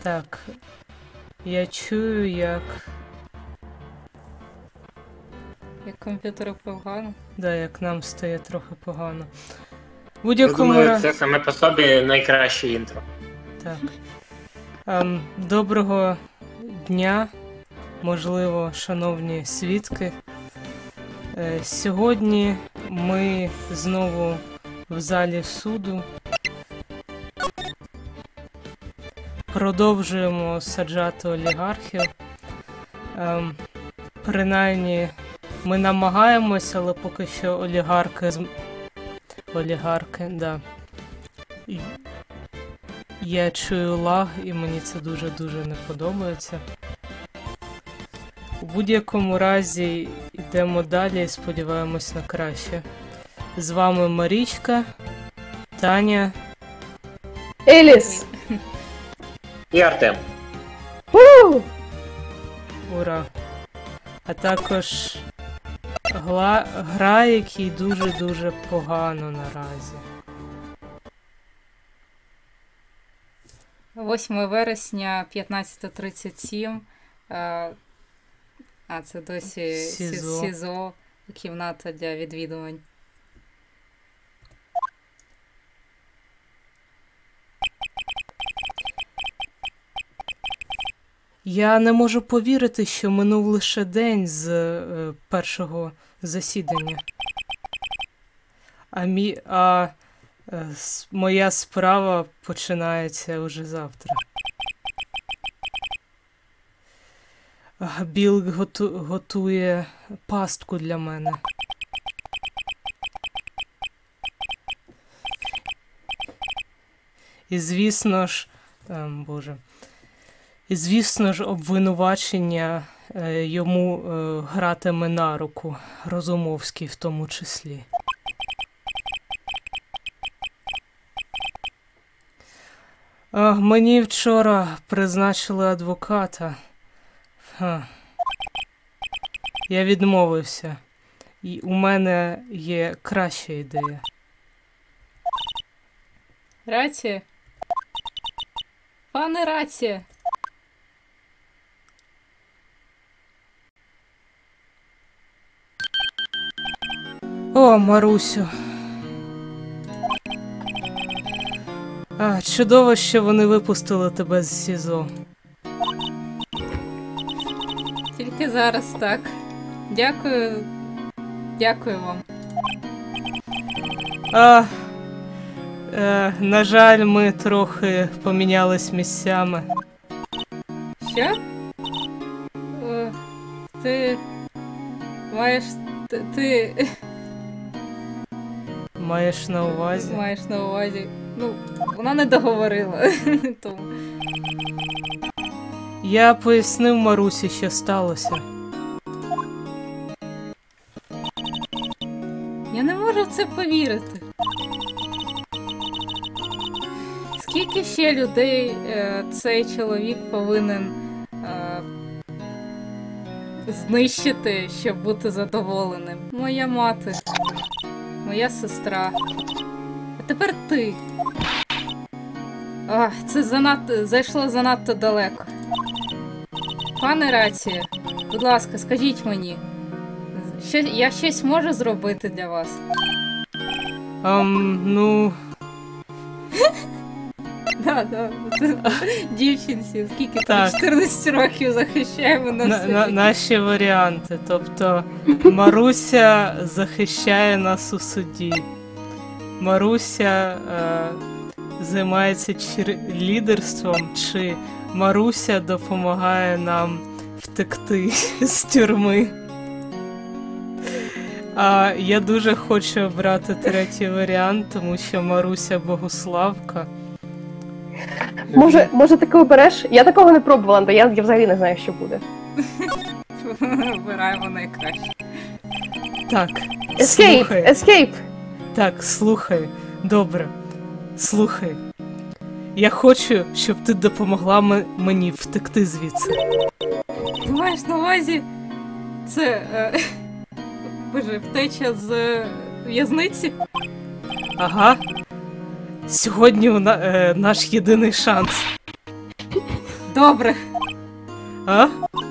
Так. Я чую, як... Як комп'ютеру погано. Да, як нам стає трохи погано. В Я будь-якому думаю, це саме по собі найкраще інтро. Так. Доброго дня, можливо, шановні свідки. Сьогодні ми знову в залі суду. Продовжуємо саджати олігархів. Принаймні, ми намагаємося, але поки що олігарки, да. Я чую лаг, і мені це дуже-дуже не подобається. У будь-якому разі йдемо далі і сподіваємось на краще. З вами Марічка, Таня, Еліс! І Артем. ура! А також гра, який дуже-дуже погано наразі. 8 вересня, 15:37. Це досі СІЗО, кімната для відвідувань. Я не можу повірити, що минув лише день з першого засідання. Моя справа починається уже завтра. Білл готує пастку для мене. І звісно ж, обвинувачення йому гратиме на руку, Розумовський в тому числі. Мені вчора призначили адвоката. Я відмовився. І у мене є краща ідея. Рація? Пане Рація! О, Марусю. Чудово, що вони випустили тебе з СІЗО. Тільки зараз так. Дякую. Дякую вам. На жаль, ми трохи помінялись місцями. Що? Ти маєш... Ти... Маєш на увазі? Маєш на увазі. Ну, вона не договорила. Тому. Я пояснив Марусі, що сталося. Я не можу в це повірити. Скільки ще людей цей чоловік повинен знищити, щоб бути задоволеним? Моя мати, моя сестра. А тепер ти. Це зайшло занадто далеко. Пане Рація, будь ласка, скажіть мені, я щось можу зробити для вас? Ну... Да. Дівчинці, скільки там 14 років захищаємо нас. Наші варіанти. Тобто, Маруся захищає нас у суді. Маруся займається лідерством, чи Маруся допомагає нам втекти з тюрми. Я дуже хочу обрати третій варіант, тому що Маруся Богуславка. Може таки обереш? Я такого не пробувала, я взагалі не знаю, що буде. Обираємо найкраще. Так, Escape! Так, слухай. Добре. Слухай. Я хочу, щоб ти допомогла мені втекти звідси. Ти маєш на увазі? Це... Боже, втеча з в'язниці? Ага. Сьогодні наш єдиний шанс. Добре. А?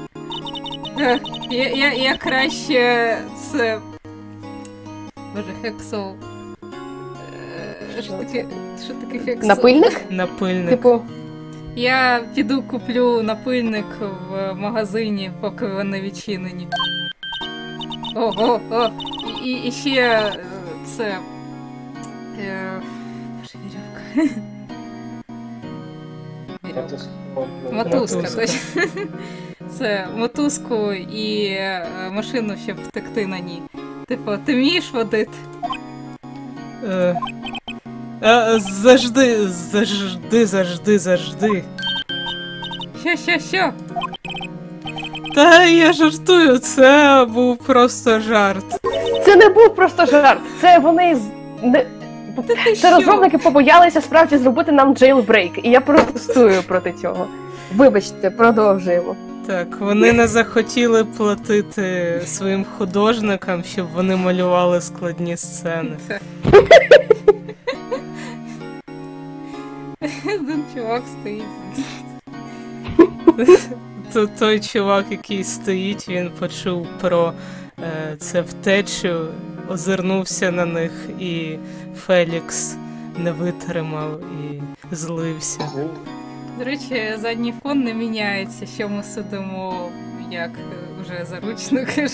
Я краще це. Боже, хексол. Що таке хексол? Напильник? Напильник. Типу, Я піду куплю напильник в магазині, поки вони відчинені. О. І ще це. Вірьовка. Мотузка, точно. Це мотузку і машину, щоб втекти на ній. Типу, ти вмієш водити? Завжди. Що? Та я жартую, це був просто жарт. це не був просто жарт. Це вони Ти Це розробники побоялися справді зробити нам jailbreak, і я протестую проти цього. Вибачте, продовжуємо. Так, вони не захотіли платити своїм художникам, щоб вони малювали складні сцени. Один чувак стоїть. Той чувак, який стоїть, він почув про це втечу, озирнувся на них, і Фелікс не витримав і злився. До речі, задній фон не міняється, що ми сидимо як вже заручники,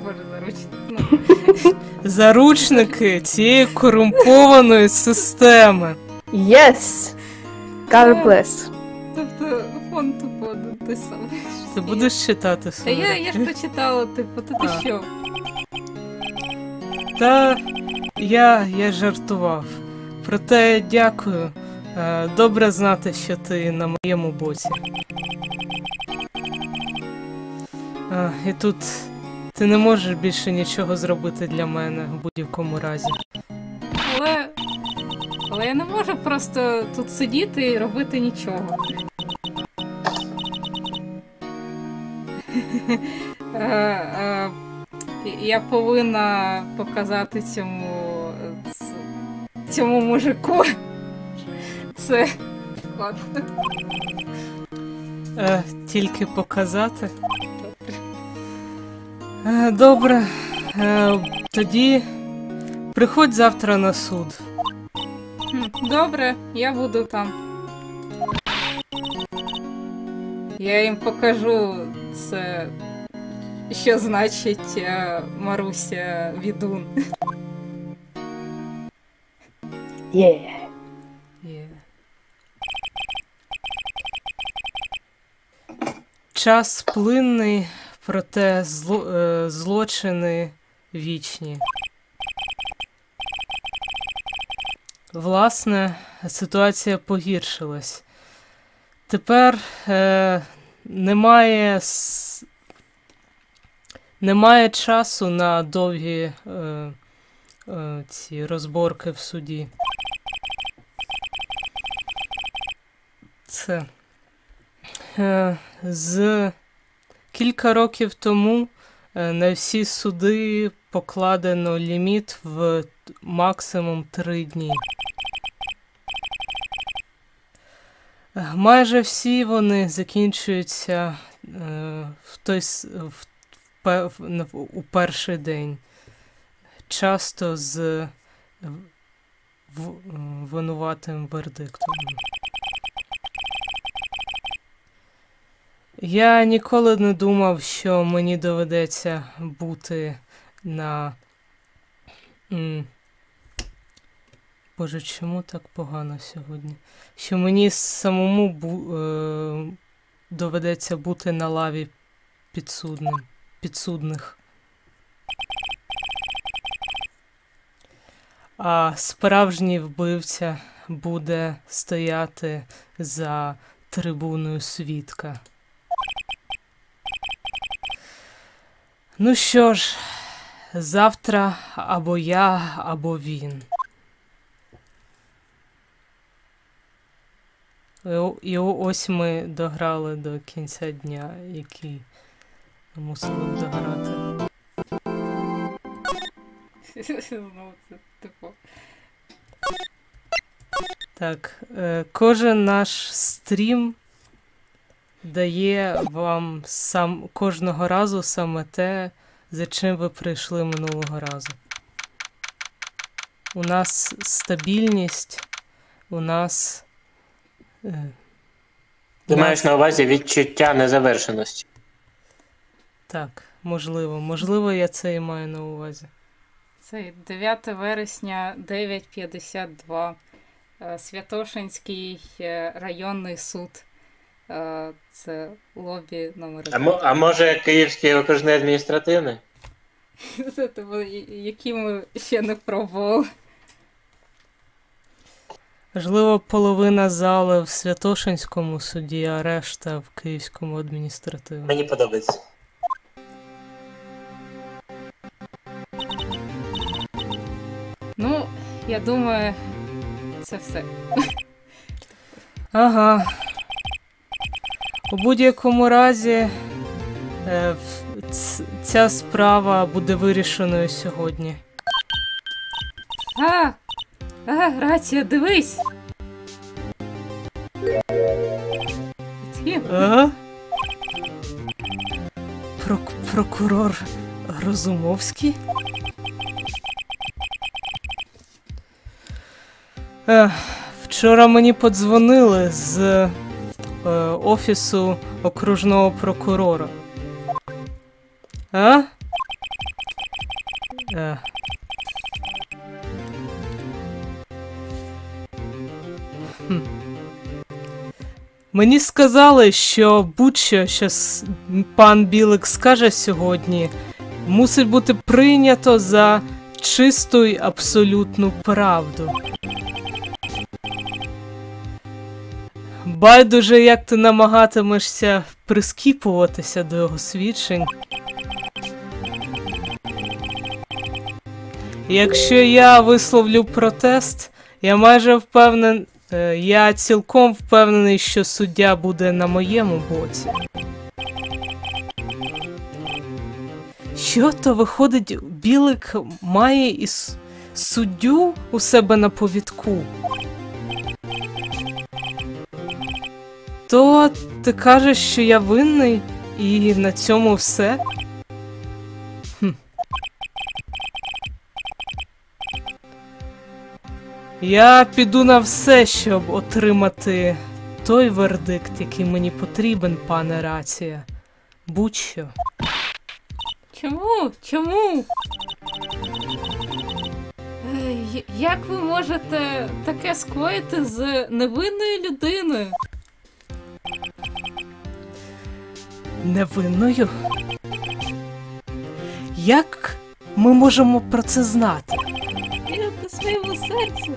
Заручники цієї корумпованої системи. Yes! God bless. Тобто фон тупо той самий. Ти будеш читати Та собі? я ж прочитала, типу, ти що? Та я жартував. Проте дякую. Добре знати, що ти на моєму боці. І тут ти не можеш більше нічого зробити для мене в будь-якому разі. Але я не можу просто тут сидіти і робити нічого. Я повинна показати цьому мужику. Це ладно. Тільки показати. Добре. Тоді приходь завтра на суд. Добре, я буду там. Я їм покажу це, що значить Маруся Відун. Yeah. Час плинний, проте злочини вічні. Власне, ситуація погіршилась. Тепер немає часу на довгі ці розборки в суді. Це з кілька років тому на всі суди покладено ліміт в максимум 3 дні. Майже всі вони закінчуються у перший день. Часто з винуватим вердиктом. Я ніколи не думав, що мені доведеться бути на... Боже, чому так погано сьогодні? Що мені самому доведеться бути на лаві підсудних. А справжній вбивця буде стояти за трибуною свідка. Ну що ж, завтра або я, або він. І ось ми дограли до кінця дня, який мусили б дограти. Знову це типу. Так, кожен наш стрім дає вам кожного разу саме те, за чим ви прийшли минулого разу. У нас стабільність, у нас... Ти маєш на увазі відчуття незавершеності. Так, можливо. Можливо, я це і маю на увазі. Це 9 вересня, 9:52. Святошинський районний суд. Це лобі номер 1. А може Київський окружний адміністративний? Які ми ще не пробували. Можливо, половина зали в Святошинському суді, а решта в Київському адміністративному. Мені подобається. Ну, я думаю, це все. Ага. У будь-якому разі, ця справа буде вирішеною сьогодні. Рація, дивись! Ага? Прокурор Розумовський? Вчора мені подзвонили з офісу окружного прокурора. А? Мені сказали, що будь-що, що пан Білик скаже сьогодні, мусить бути прийнято за чисту й абсолютну правду. Байдуже, як ти намагатимешся прискіпуватися до його свідчень. Якщо я висловлю протест, я цілком впевнений, що суддя буде на моєму боці. Що то виходить, Білик має і суддю у себе на повідку? То ти кажеш, що я винний, і на цьому все? Я піду на все, щоб отримати той вердикт, який мені потрібен, пане Рація. Будь-що. Чому? Як ви можете таке скоїти з невинною людиною? Невинною? Як ми можемо про це знати? Вірте своєму серцю.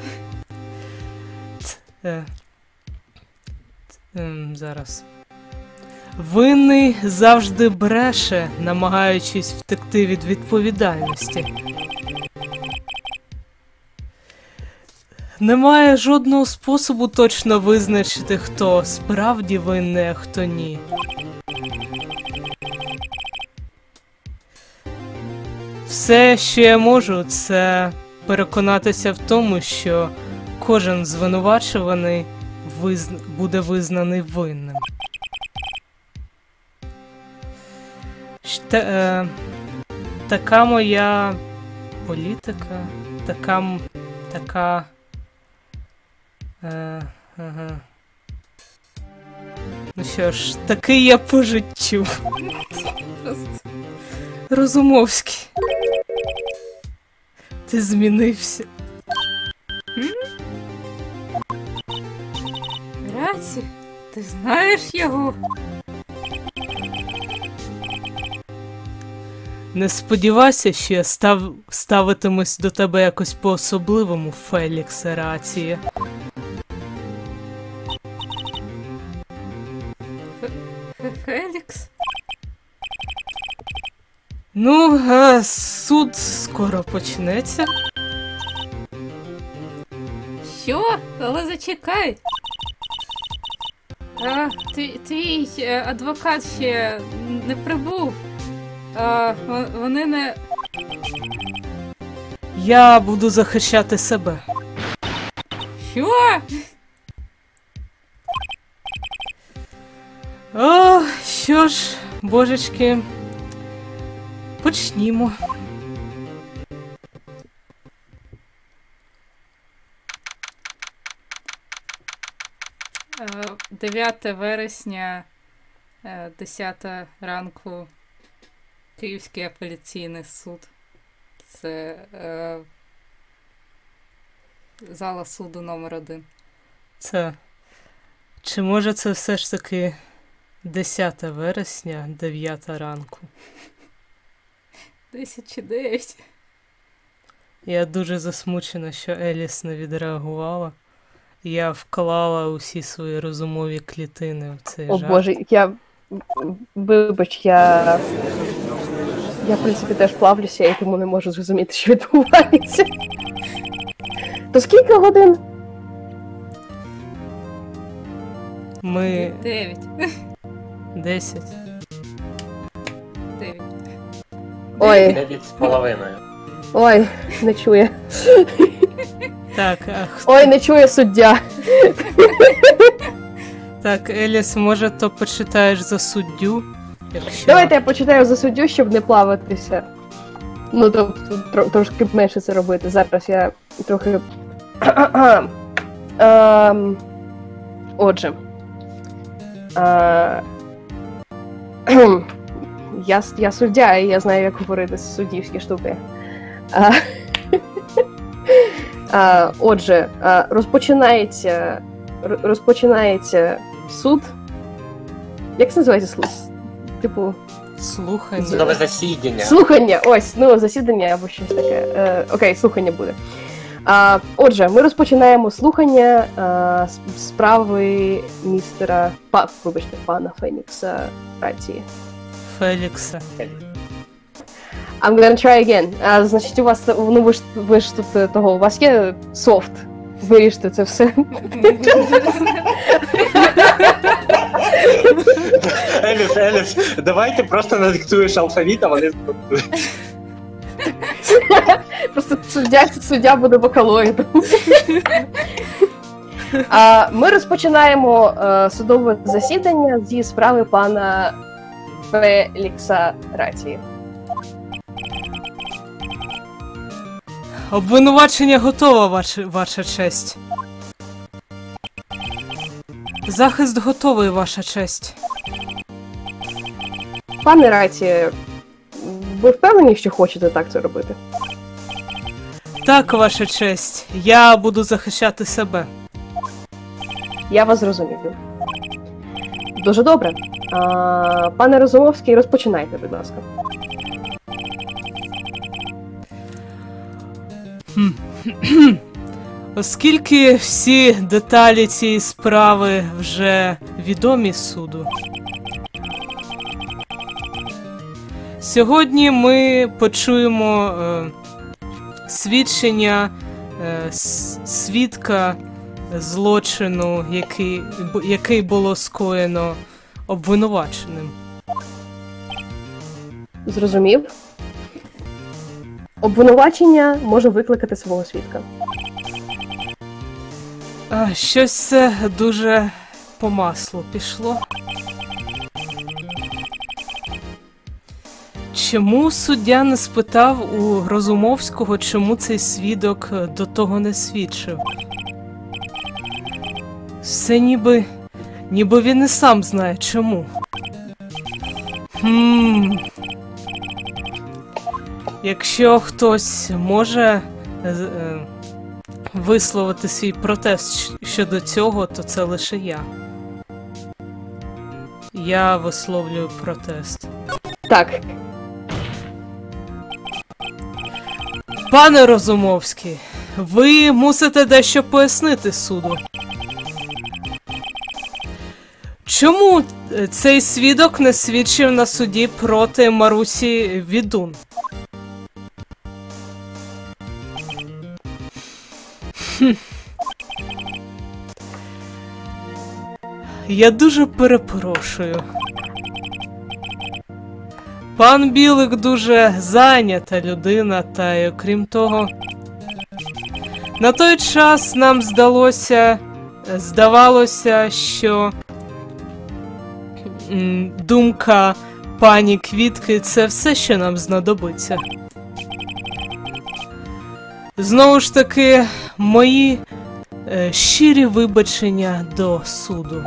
Зараз. Винний завжди бреше, намагаючись втекти від відповідальності. Немає жодного способу точно визначити, хто справді винний, а хто ні. Все, що я можу, це переконатися в тому, що кожен звинувачуваний буде визнаний винним. Така моя політика, така... Ага. Ну що ж, такий я по життю. Розумовський. Ти змінився. Раці, ти знаєш його? Не сподівайся, що я ставитимусь до тебе якось по-особливому, Феліксе Рація. Фелікс? Ну, суд скоро почнеться. Що? Але зачекай. Твій адвокат ще не прибув. Вони не... Я буду захищати себе. Що? О, що ж, божечки, почнімо. Е, 9 вересня, 10 ранку, Київський апеляційний суд. Це зала суду номер 1. Це. Чи може це все ж таки 10 вересня, 9 ранку? 10 чи 9. Я дуже засмучена, що Еліс не відреагувала. Я вклала усі свої розумові клітини в цей О жарт. боже, вибач, я в принципі теж плавлюся і тому не можу зрозуміти, що відбувається. То скільки годин? Ми 9. 10. 9. Ой, 9,5. ой, не чує. Так, Ой, не чує суддя. так, Еліс, може, то почитаєш за суддю? Якщо... Давайте я почитаю за суддю, щоб не плаватися. Ну, тобто, трошки менше це робити. Зараз я трохи. Отже. Я суддя, і я знаю, як говорити суддівські штуки. Отже, розпочинається суд. Як це називається? Типу. Слухай. Судове засідання. Слухання, ось, ну, засідання або щось таке. Окей, слухання буде. Отже, ми розпочинаємо слухання справи містера, пана Фенікса Рації. Фелікса. I'm gonna try again. Значить, у вас, ну ви ж тут того, у вас є софт. Вирішити це все. Еліс, давай ти просто надиктуєш алфавіт, а вони збудують. Просто суддя буде вокалоїдом. Ми розпочинаємо судове засідання зі справи пана Фелікса Рації. Обвинувачення готово, ваша честь. Захист готовий, ваша честь. Пане Рація, ви впевнені, що хочете так це робити? Так, ваша честь. Я буду захищати себе. Я вас зрозумів. Дуже добре. Пане Розумовський, розпочинайте, будь ласка. Оскільки всі деталі цієї справи вже відомі суду, сьогодні ми почуємо свідчення свідка злочину, який було скоєно обвинуваченим. Зрозумів. Обвинувачення може викликати свого свідка. Щось це дуже по маслу пішло. Чому суддя не спитав у Розумовського, чому цей свідок до того не свідчив? Все ніби він і сам знає чому. Якщо хтось може висловити свій протест щодо цього, то це лише я. Я висловлюю протест. Так. Пане Розумовський, ви мусите дещо пояснити суду. Чому цей свідок не свідчив на суді проти Марусі Відун? Я дуже перепрошую. Пан Білик дуже зайнята людина, та й окрім того, на той час нам здавалося, що думка пані Квітки – це все, що нам знадобиться. Знову ж таки, мої щирі вибачення до суду.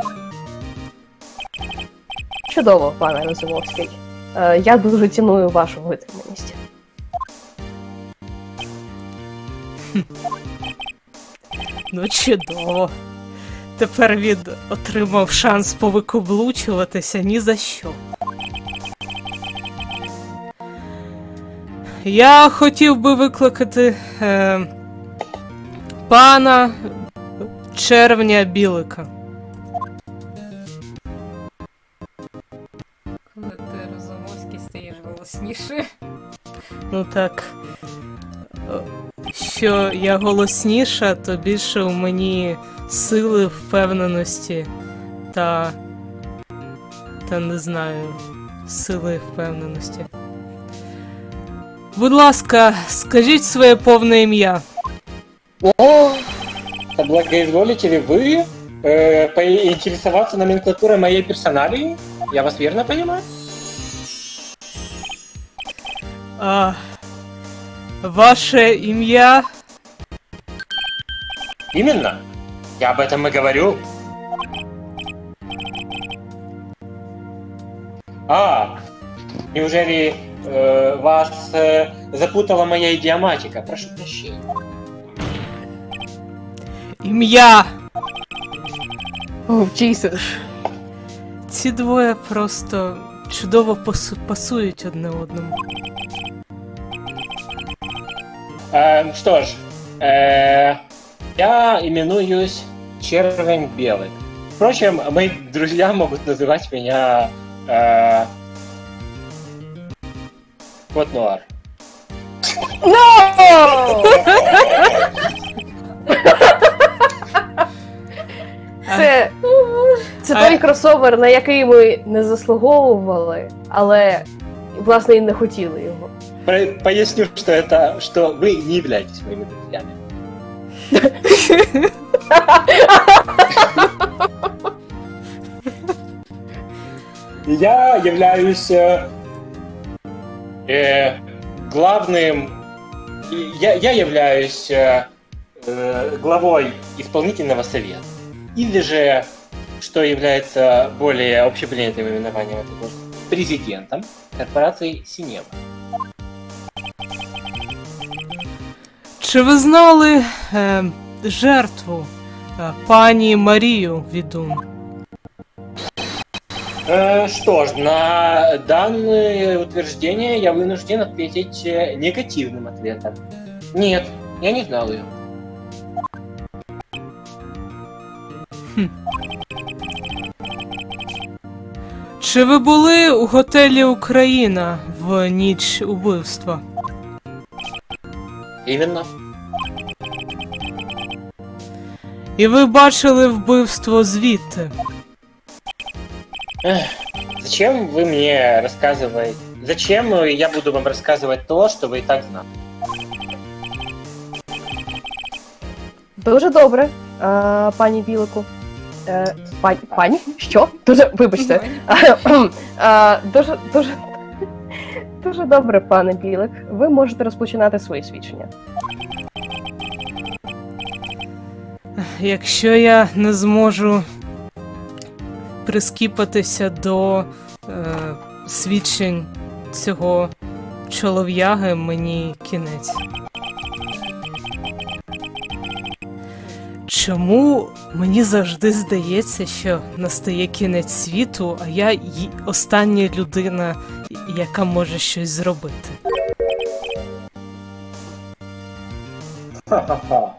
Чудово, пане Розумовський. Я дуже ціную вашу витриманість. Ну, чудово. Тепер він отримав шанс повикаблучуватися ні за що. Я хотів би викликати пана Червня Білика. Коли ти Розумовський стаєш голосніше. Ну так. Що я голосніша, то більше у мені сили, впевненості та не знаю, сили і впевненості. Будь ласка, скажіть своє повне ім'я. О, благоизволите ли вы поинтересоваться номенклатурой моей персоналии? Я вас верно понимаю? Ваше ім'я? Именно. Я об этом и говорю. Неужели вас запутала моя идиоматика? Прошу прощения. Ім'я! О, Джісус. Ці двоє просто чудово пасують одне одному. Что ж, я именуюсь Червень Белый. Впрочем, мои друзья могут называть меня Кот Нуар. Це той кросовер, на який ми не заслуговували, але, власне, і не хотіли його. Поясню, что вы не являетесь моими друзьями. Я являюсь главным... Я являюсь главой исполнительного совета. Или же, что является более общепринятым именованием этой должности, президентом корпорации Синева. Чи ви знали жертву пані Марію Відун? Что ж, на данное утверждение я вынужден ответить негативным ответом. Нет, я не знал ее. Чи ви були у готелі Україна в ніч убивства? Именно. І ви бачили вбивство звідти? Зачем вы мне рассказываете? Зачем я буду вам рассказывать то, что вы и так знали? Дуже добре, пані Білику. Пані? Що? Вибачте. Дуже добре, пане Білик. Ви можете розпочинати свої свідчення. Якщо я не зможу прискіпатися до свідчень цього чолов'яги, мені кінець. Чому мені завжди здається, що настає кінець світу, а я остання людина, яка може щось зробити? Ха-ха-ха.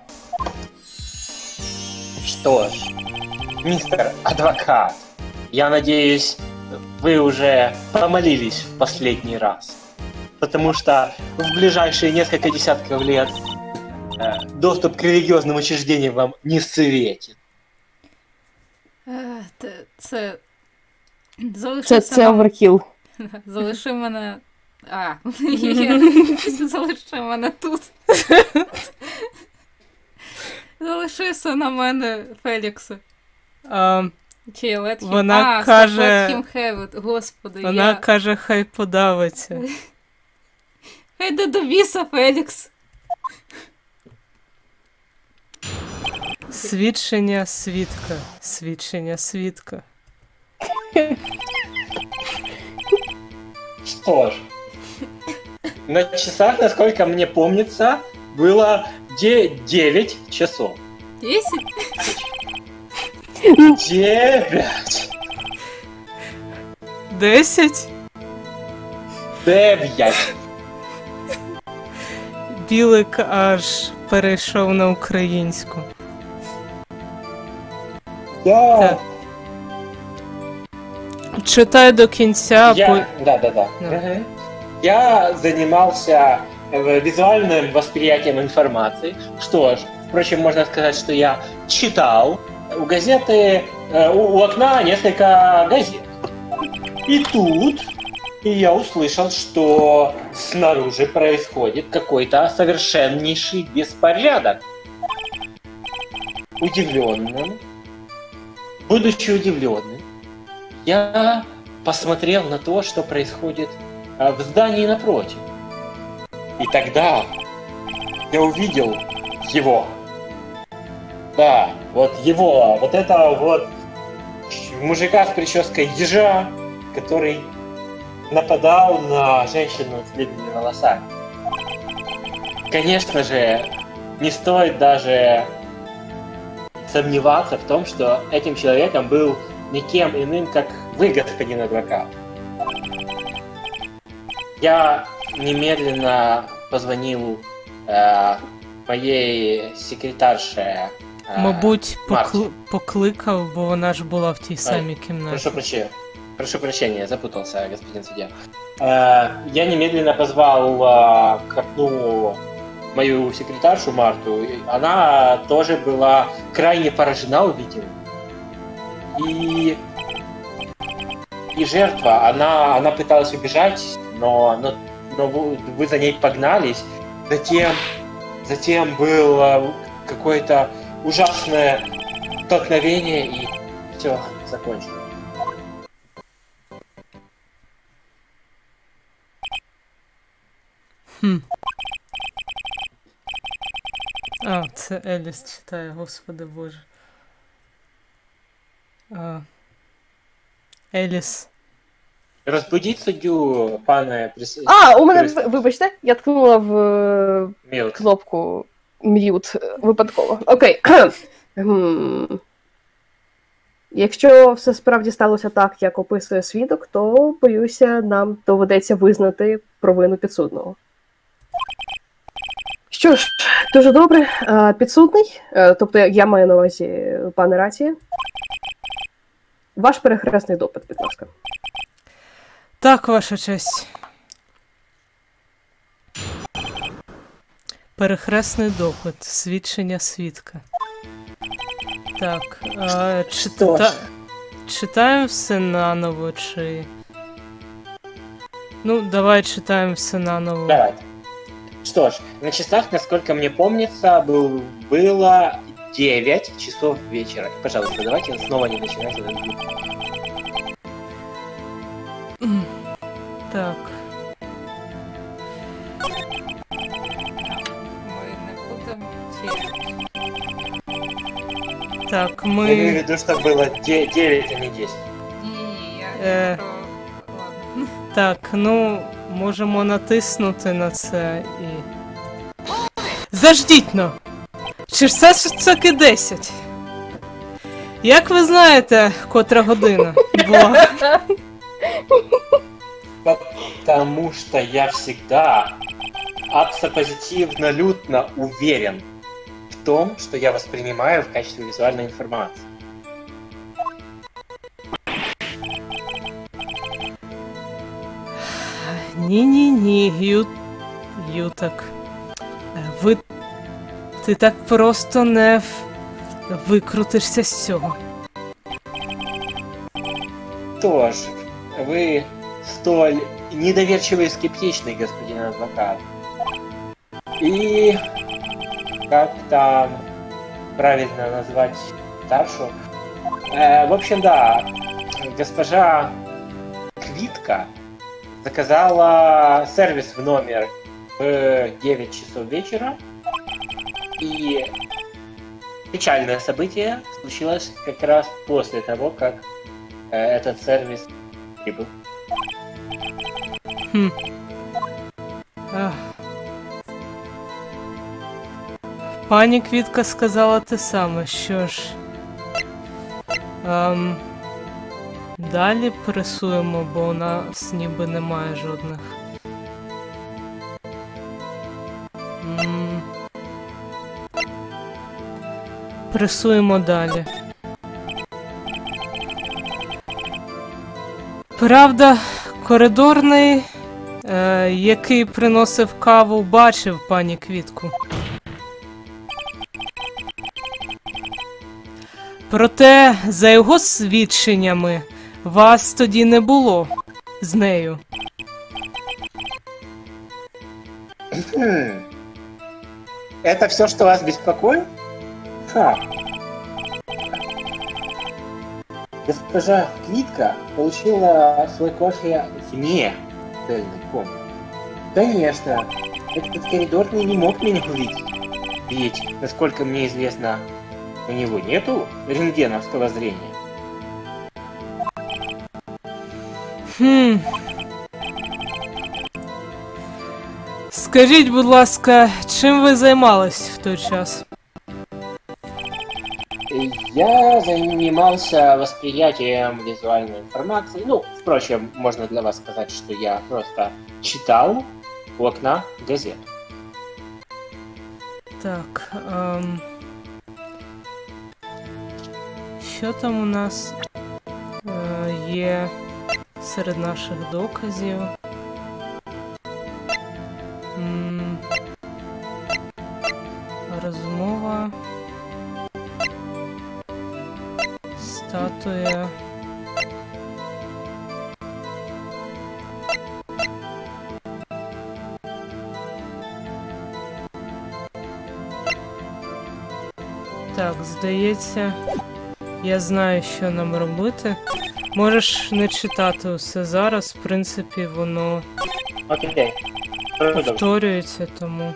Что ж, мистер адвокат, я надеюсь, вы уже помолились в последний раз. Потому что в ближайшие несколько десятков лет доступ к религиозным учреждениям вам не светит. Це оверкіл. Залиши мене... Залиши мене тут. Залишися на мене, Феліксе. Чи let him... Вона Стоп, каже- let him have it. Господи, Вона каже, хай подавиться. Хай йде до біса, Фелікс. Свідчення свідка. Свідчення свідка. Что ж, на часах, насколько мне помнится, было 9 часов. 10? 9! 10. 9! Білик аж перейшов на українську. Да. Так. Читай до кінця, бо... Да. Да. Мгм. Я занимался визуальным восприятием информации. Что ж, впрочем, можно сказать, что я читал у газеты, у окна несколько газет. И тут я услышал, что снаружи происходит какой-то совершеннейший беспорядок. Удивленным, будучи удивленным, я посмотрел на то, что происходит в здании напротив. И тогда я увидел его. Да, вот его, вот этого вот мужика с прической ежа, который нападал на женщину с длинными волосами. Конечно же, не стоит даже сомневаться в том, что этим человеком был никем иным, как вы, господин адвокат. Я немедленно позвонил моей секретарше. Мабуть, Марті. покликав, бо вона ж була в тій самій кімнаті. Прошу прощения, запутался, господин судья. Я немедленно позвал к окну мою секретаршу Марту. Она тоже была крайне поражена увиденным. И жертва, она пыталась убежать, но вы за ней погнались. Затем было какое-то ужасное столкновение, и все закончилось. А, це Еліс читає, господи боже. Еліс. Розбудіть суддю, пане У мене, вибачте, я ткнула в Мілк. кнопку м'ют випадково. Окей. Якщо все справді сталося так, як описує свідок, то, боюся, нам доведеться визнати провину підсудного. Що ж, дуже добре. Підсудний, тобто я маю на увазі пане Рація, ваш перехресний допит, будь ласка. Так, ваша честь. Перехресний допит. Свідчення свідка. Так, читаємо все наново, чи... Ну, давай читаємо все наново. Давай. Что ж, на часах, насколько мне помнится, было 9 часов вечера. Пожалуйста, давайте снова не начинать этот звук. Так. Ми не будемо вчити. Так, Я имею в ми... виду, что было 9, а не 10. Ні, Е. я про... Ладно. Так, ну, можемо натиснути на це і... Заждіть, ну! Чи ж все ж таки 10? Як ви знаєте, котра година була? Потому что я всегда абсопозитивно-лютно уверен в том, что я воспринимаю в качестве визуальной информации. Ні-ні-ні, Ютак. Ти так просто не викрутишся з цього. Что ж, вы столь недоверчивый и скептичный, господин адвокат. И как там правильно назвать старшу? В общем, да, госпожа Квитка заказала сервис в номер в 9 часов вечера, и печальное событие случилось как раз после того, как этот сервис прибыл. Пані Квітка сказала те саме, що ж. Далі пресуємо, бо у нас ніби немає жодних. Пресуємо далі. Правда, коридорний, який приносив каву, бачив пані Квітку. Проте, за його свідченнями, вас тоді не було з нею. Это все, что вас беспокоит? Ха. Госпожа Квитка получила свой кофе вне отельной комнаты. Конечно, этот коридорный не мог меня увидеть. Ведь, насколько мне известно, у него нету рентгеновского зрения. Скажіть, будь ласка, чим ви займались в той час? Я занимался восприятием визуальной информации. Ну, впрочем, можно для вас сказать, что я просто читал у окна газету. Так, що там у нас є серед наших доказів? Розмова. Статуя. Так, здається, я знаю, що нам робити. Можеш не читати усе зараз, в принципі, воно Окей. повторюється, тому...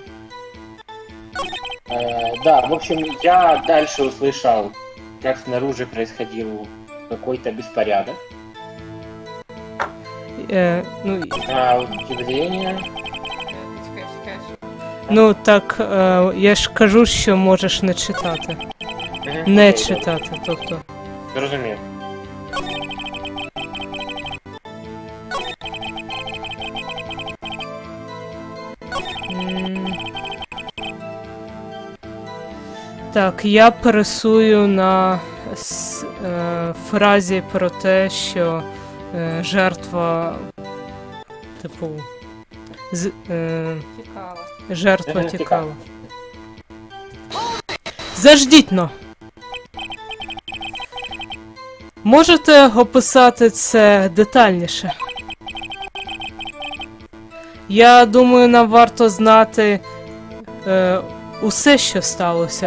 Да, в общем, я дальше услышал, как снаружи происходил какой-то беспорядок. Удивление. Ну, так, я ж кажу, що можеш не читати. Не читати, тобто. Зрозумів. Так, я пересую на фразі про те, що жертва, типу, жертва тікала. Заждіть-но! Можете описати це детальніше? Я думаю, нам варто знати усе, що сталося.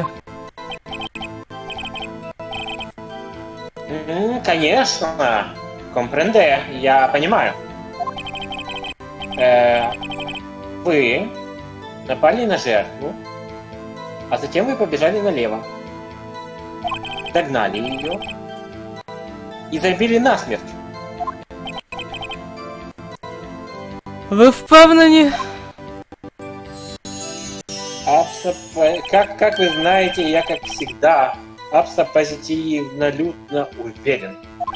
Конечно, компренде, я понимаю. Вы напали на жертву, а затем вы побежали налево, догнали ее и забили насмерть. Ви впевнені? Как вы знаете, я, как всегда, абсолютно уверен.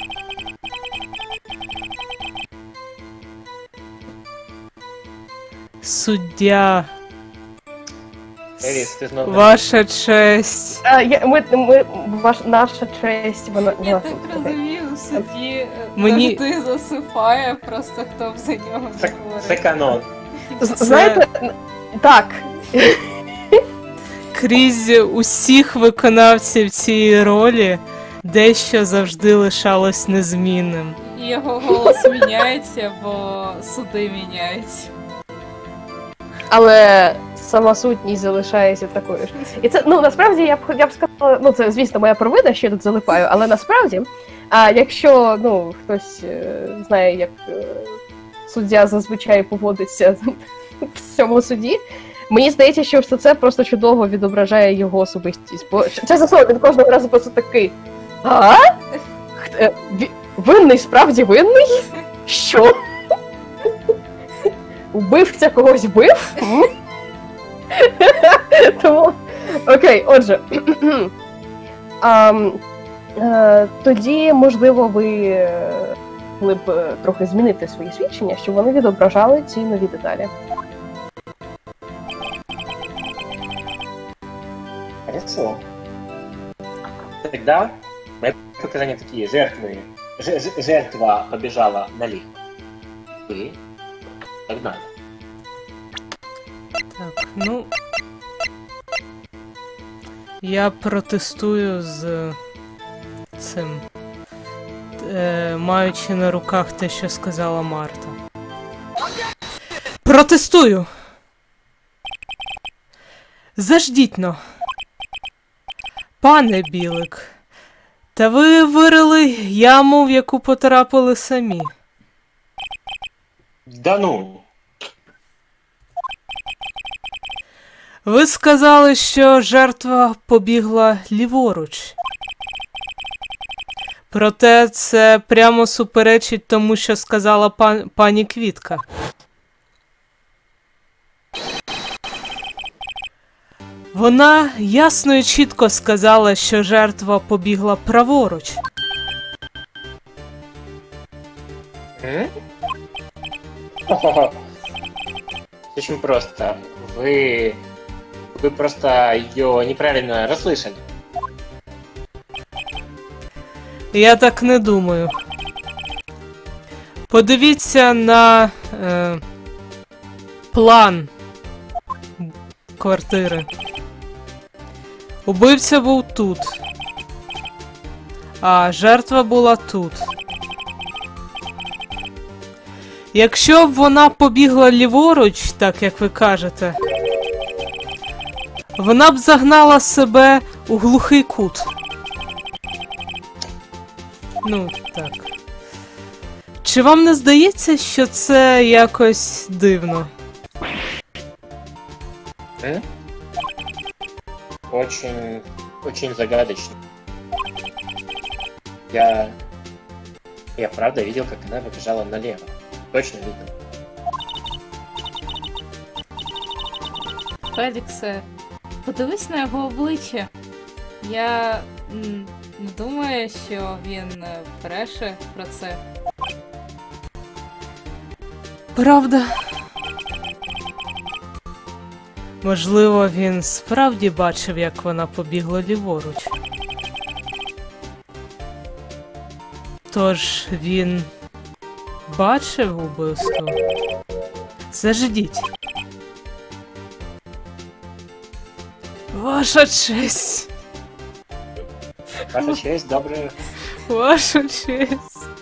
Суддя. Еріс, ти знову... Ваша честь. Наша честь, вона... Я так розумію, у суді Мені- завжди засипає, просто хто б за нього не Це говорить. канон. Знаєте, так. Крізь усіх виконавців цієї ролі дещо завжди лишалось незмінним. І його голос міняється, бо суди міняються. Але сама сутність залишається такою ж. І це, ну, насправді, я б сказала, ну, це, звісно, моя провина, що я тут залипаю, але насправді, якщо, ну, хтось знає, як суддя зазвичай поводиться в цьому суді, мені здається, що все це просто чудово відображає його особистість. Бо, чесно слово, він кожного разу просто такий: а? Винний справді винний? Що? Убивця когось вбив? Тому, окей, отже. Тоді, можливо, ви могли б трохи змінити свої свідчення, щоб вони відображали ці нові деталі. Хорошо. Тогда мои показания такие: жертва побежала налево. И так далее. Так, ну. Я протестую з цим. Маючи на руках те, що сказала Марта. Протестую! Заждіть-но. Пане Білик, та ви вирили яму, в яку потрапили самі. Да ну! Ви сказали, що жертва побігла ліворуч. Проте це прямо суперечить тому, що сказала пані Квітка. Вона ясно і чітко сказала, що жертва побігла праворуч. Очень просто. Вы просто ее неправильно расслышали. Я так не думаю. Подивіться на план квартири. Убивця був тут, а жертва була тут. Якщо б вона побігла ліворуч, так як ви кажете, вона б загнала себе у глухий кут. Ну, так. Чи вам не здається, що це якось дивно? Очень загадочно. Я правда видел, как она побежала налево. Точно видел. Феліксе, подивись на його обличчя. Я не думаю, що він бреше про це. Правда? Можливо, він справді бачив, як вона побігла ліворуч. Тож він бачив убивство? Заждіть. Ваша честь. Ваша честь, добре. Ваша честь.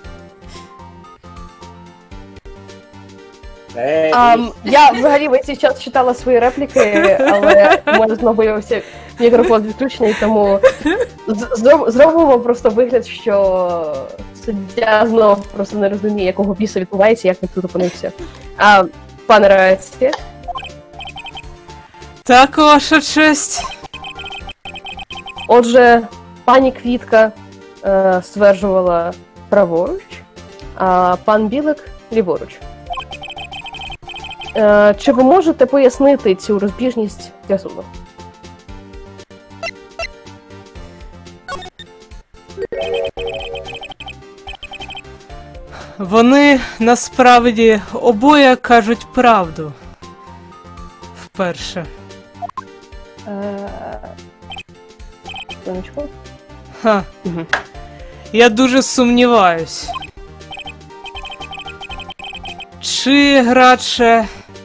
Я взагалі весь цей час читала свої репліки, але у мене знову виявився мікрофон відключений, тому зробимо просто вигляд, що суддя знову просто не розуміє, якого біса відбувається, як він тут опинився. Пане Раці? Так, ваша честь. Отже, пані Квітка стверджувала праворуч, а пан Білик ліворуч. Чи ви можете пояснити цю розбіжність для суду? Вони насправді обоє кажуть правду. Вперше. Хвилиночку. Ха. Я дуже сумніваюсь. Чи, граче,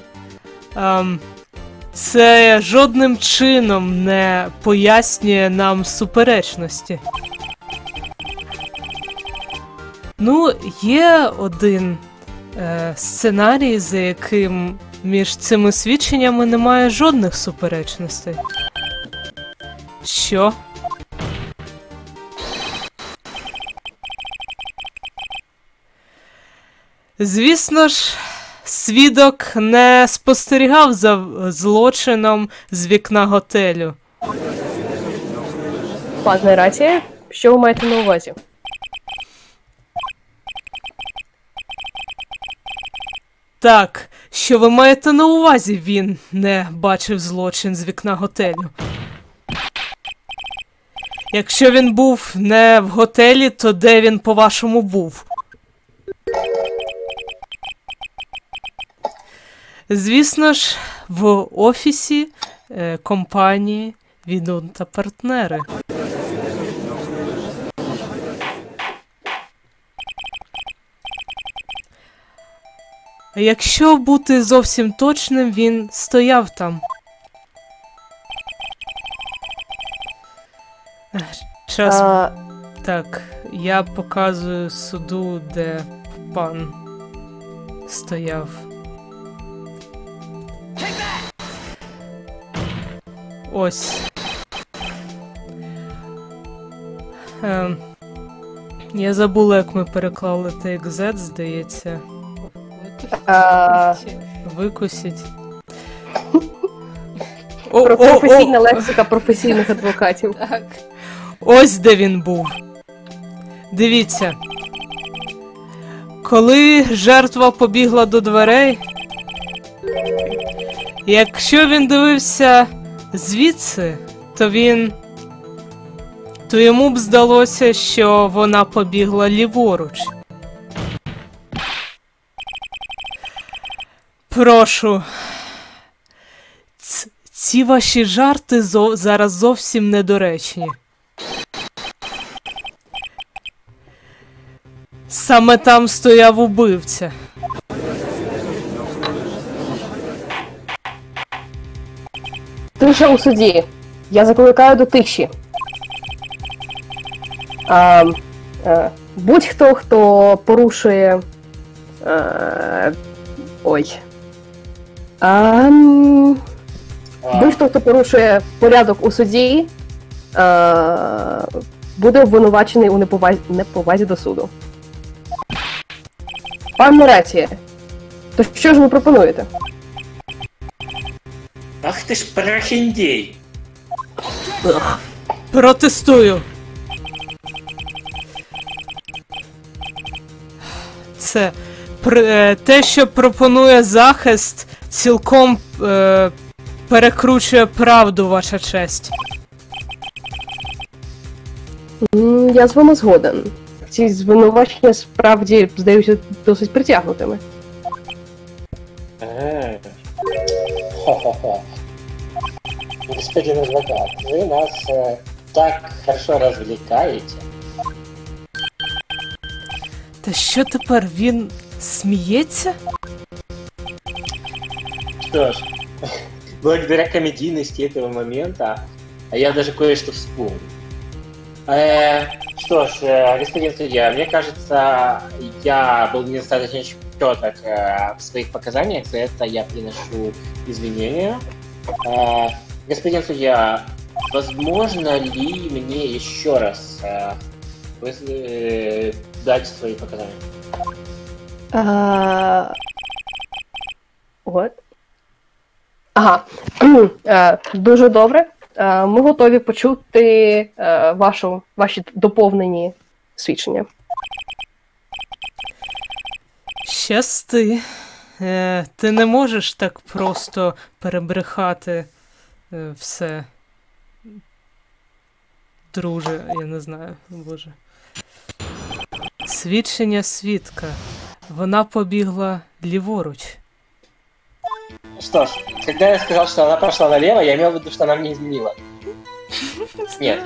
це жодним чином не пояснює нам суперечності? Ну, є один сценарій, за яким між цими свідченнями немає жодних суперечностей. Що? Звісно ж, свідок не спостерігав за злочином з вікна готелю. Пане Рація, що ви маєте на увазі? Так, що ви маєте на увазі, він не бачив злочин з вікна готелю? Якщо він був не в готелі, то де він, по-вашому, був? Звісно ж, в офісі компанії «Відун та партнери». А якщо бути зовсім точним, він стояв там. Час. Так, я показую суду, де пан стояв. Ось. Я забула, як ми переклали TXZ, здається. Викусіть. Професійна лексика професійних адвокатів. Так. Ось де він був. Дивіться. Коли жертва побігла до дверей, якщо він дивився звідси, то йому б здалося, що вона побігла ліворуч. Прошу. Ці ваші жарти зараз зовсім недоречні. Саме там стояв убивця. Тиша у суді. Я закликаю до тиші. Будь-хто, хто порушує... Будь-хто, хто порушує порядок у суді, буде обвинувачений у неповазі до суду. Пане Рація, то що ж ви пропонуєте? Ах ти ж прохіндій! Протестую. Це те, що пропонує захист, цілком перекручує правду, ваша честь. Я з вами згоден. Ці звинувачення справді здаються досить притягнутими. Хо-хо-хо. Господин адвокат, вы нас так хорошо развлекаете. Та що тепер, він сміється? Что ж, благодаря комедийности этого момента я даже кое-что вспомнил. Что ж, господин судья, мне кажется, я был недостаточно четок в своих показаниях, за это я приношу извинения. Господин судья, возможно ли мне еще раз дать свои показания? От. Ага. Дуже добре. Ми готові почути ваші доповнені свідчення. Щасти. Ти не можеш так просто перебрехати все. Друже, я не знаю, боже. Свідчення свідка. Вона побігла ліворуч. Что ж, когда я сказал, что она пошла налево, я имел в виду, что она мне изменила. Нет.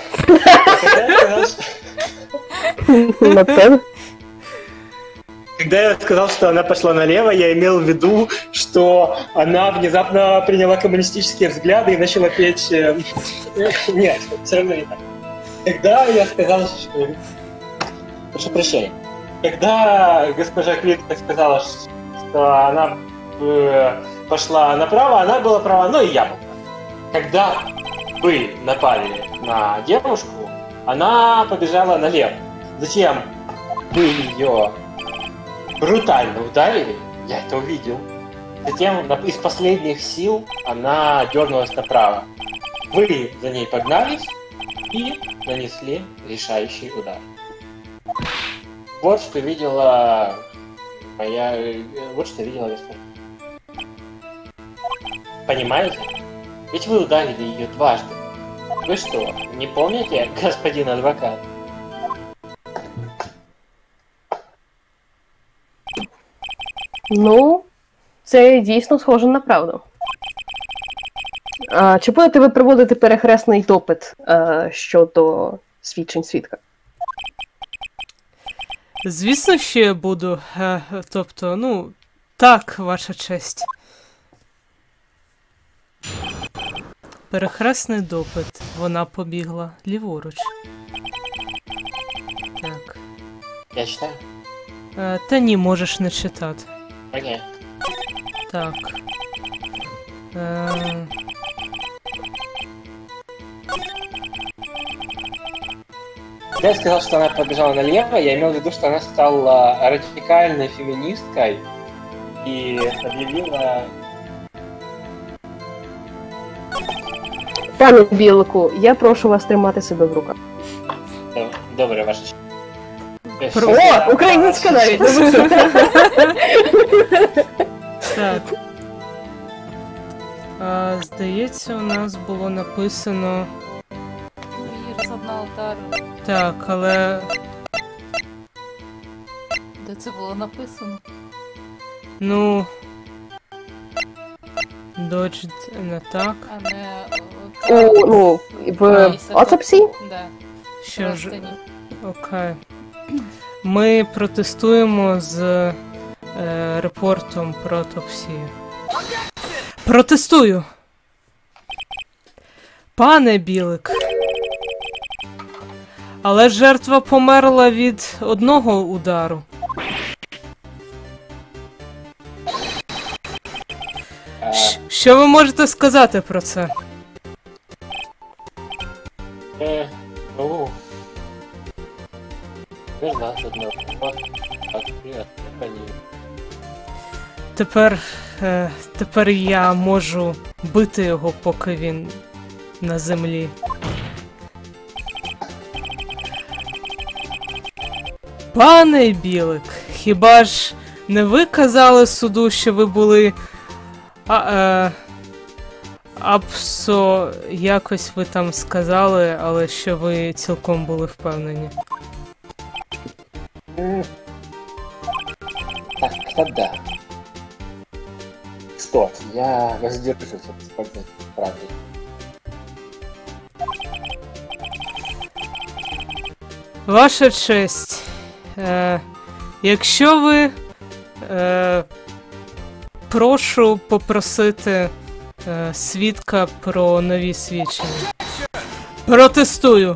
Когда я сказал, что она пошла налево, я имел в виду, что она внезапно приняла коммунистические взгляды и начала петь... Нет, все равно не так. Когда я сказал, что... Прошу прощения. Когда госпожа Клитка сказала, что она пошла направо, она была права, но и я был прав. Когда вы напали на девушку, она побежала налево. Затем вы ее брутально ударили, я это увидел. Затем из последних сил она дернулась направо. Вы за ней погнались и нанесли решающий удар. Вот что видела госпожа. Понимаете? Ведь вы ударили ее дважды. Вы что, не помните, господин адвокат? Ну, це дійсно схоже на правду. Чи будете ви проводити перехресний допит щодо свідчень свідка? Звісно, що я буду. Тобто, ну, так, ваша честь. Перехресний допит. Вона побігла ліворуч. Так. Я читаю? Та ні, можеш не читати. Окей. Так. Когда я сказал, что она побежала налево, я имел в виду, что она стала радикальной феминисткой и объявила... Пане Білику, я прошу вас тримати себе в руках. Добре, ваша честь. О, українська навіть! Так. Здається, у нас було написано... Її одна удару. Так, але... Де це було написано? Ну... Dodged не так. А не... Ну, в autopsy? Да. Що ж... Просто ні. Окей. Ми протестуємо з репортом про автопсію. Протестую! Пане Білик. Але жертва померла від одного удару. Що ви можете сказати про це? Тепер я можу бити його, поки він на землі. Пане Білик, хіба ж не ви казали суду, що ви були... Апсо, якось ви там сказали, але що ви цілком були впевнені. Так, тогда. Что? Я воздержусь от использования фразы. Ваша честь, якщо ви... прошу попросити свідка про нові свідчення. Протестую!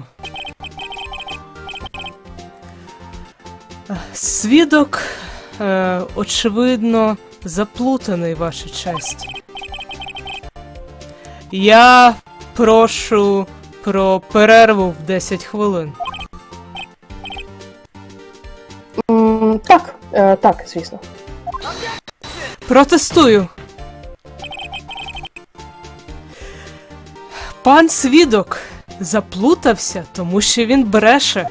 Свідок, очевидно, заплутаний, ваша честь. Я прошу про перерву в 10 хвилин. Так, звісно. Протестую! Пан свідок заплутався, тому що він бреше.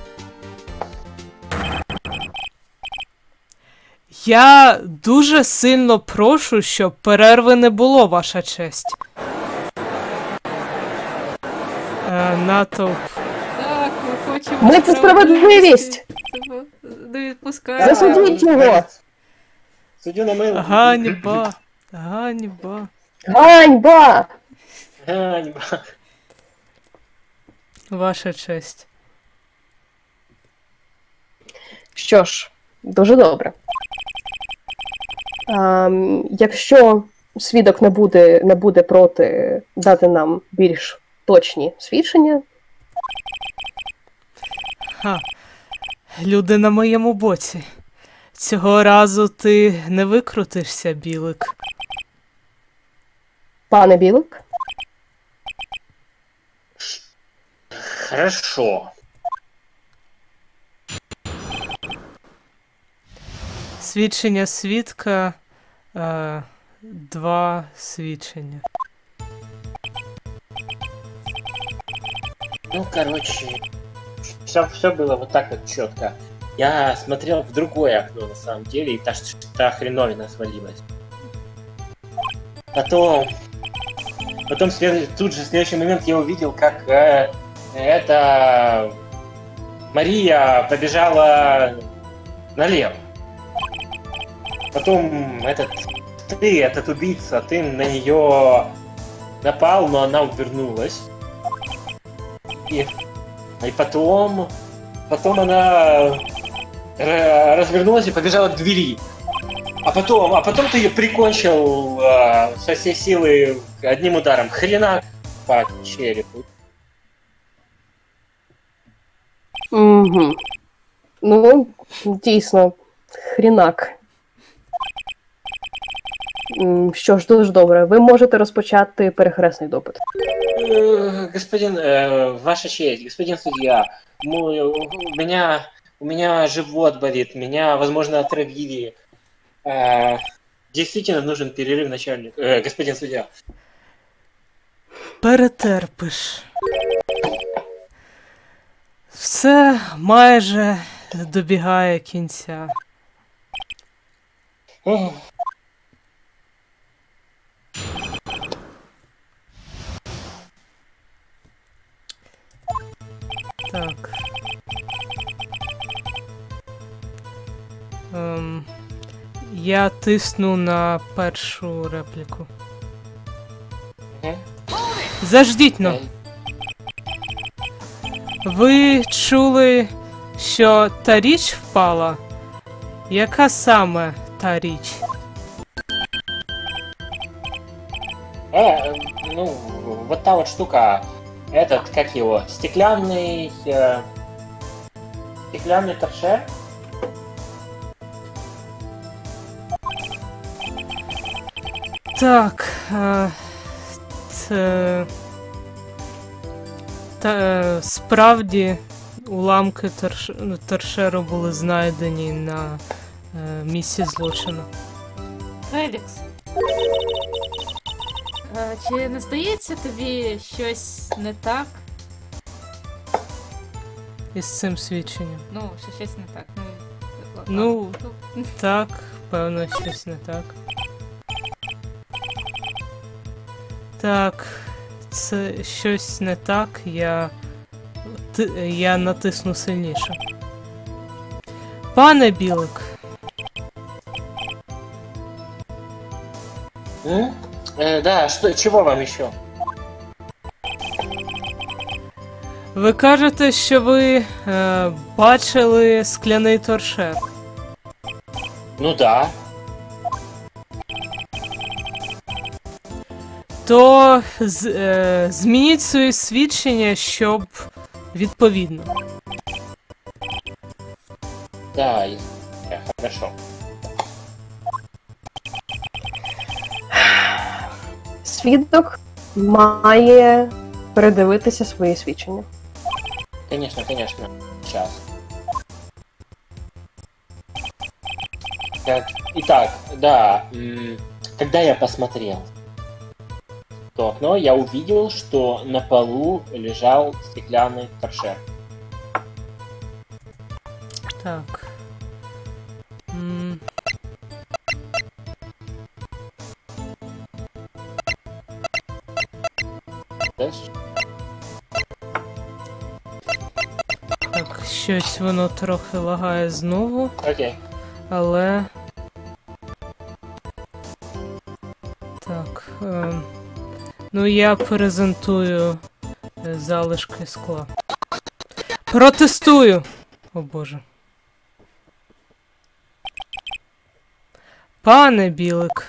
Я дуже сильно прошу, щоб перерви не було, ваша честь. Натовп. Так, ми хочемо... Ми це справедливість! Не відпускаємо. Засудіть його! Судью на мыло. Ганьба! Ганьба! Ганьба! Ганьба. Ваша честь. Що ж, дуже добре. Якщо свідок не буде проти дати нам більш точні свідчення. люди на моєму боці. Цього разу ти не викрутишся, Білик. Пане Білик? Хорошо. Свідчення свідка. 2 свідчення. Ну, короче, все было вот так вот четко. Я смотрел в другое окно на самом деле, и та хреновина свалилась. Потом тут же в следующий момент я увидел, как эта Мария побежала налево. Потом этот убийца, ты на нее напал, но она увернулась. И потом она развернулась и побежала к двери. А потом ты ее прикончил со всей силы одним ударом. Хрена по черепу. Угу. Ну, дійсно, хрінак. Що ж, дуже добре. Ви можете розпочати перехресний допит. Господин, ваша честь, господин судья, у меня живот болит, меня, возможно, отравили. Действительно нужен перерыв, начальник. Господин судья. Перетерпиш. Все майже добігає кінця. Так. Я тисну на першу репліку. Заждіть, ну. Ви чули, що та річ впала? Яка саме та річ? Ну, вот та вот штука. Этот, как его, стеклянный торшер? Так, справді уламки торшеру були знайдені на місці злочину. Фелікс. Чи не здається тобі щось не так? Із цим свідченням. Ну, що щось не так. Ну, так, певно, щось не так. Так, це щось не так, я натисну сильніше. Пане Білик. Да, чего вам еще? Ви кажете, що ви бачили скляний торшер. Ну да. То змініть своє свідчення, щоб відповідно. Да, хорошо. Свідок має передивитися свої свідчення. Конечно. Сейчас. Итак, да. Когда я посмотрел в то окно, я увидел, что на полу лежал стеклянный торшер. Так. Дальше. Так, щось воно трохи лагає знову, Окей. але... Так, ну я презентую залишки скла. Протестую! О боже. Пане Білик.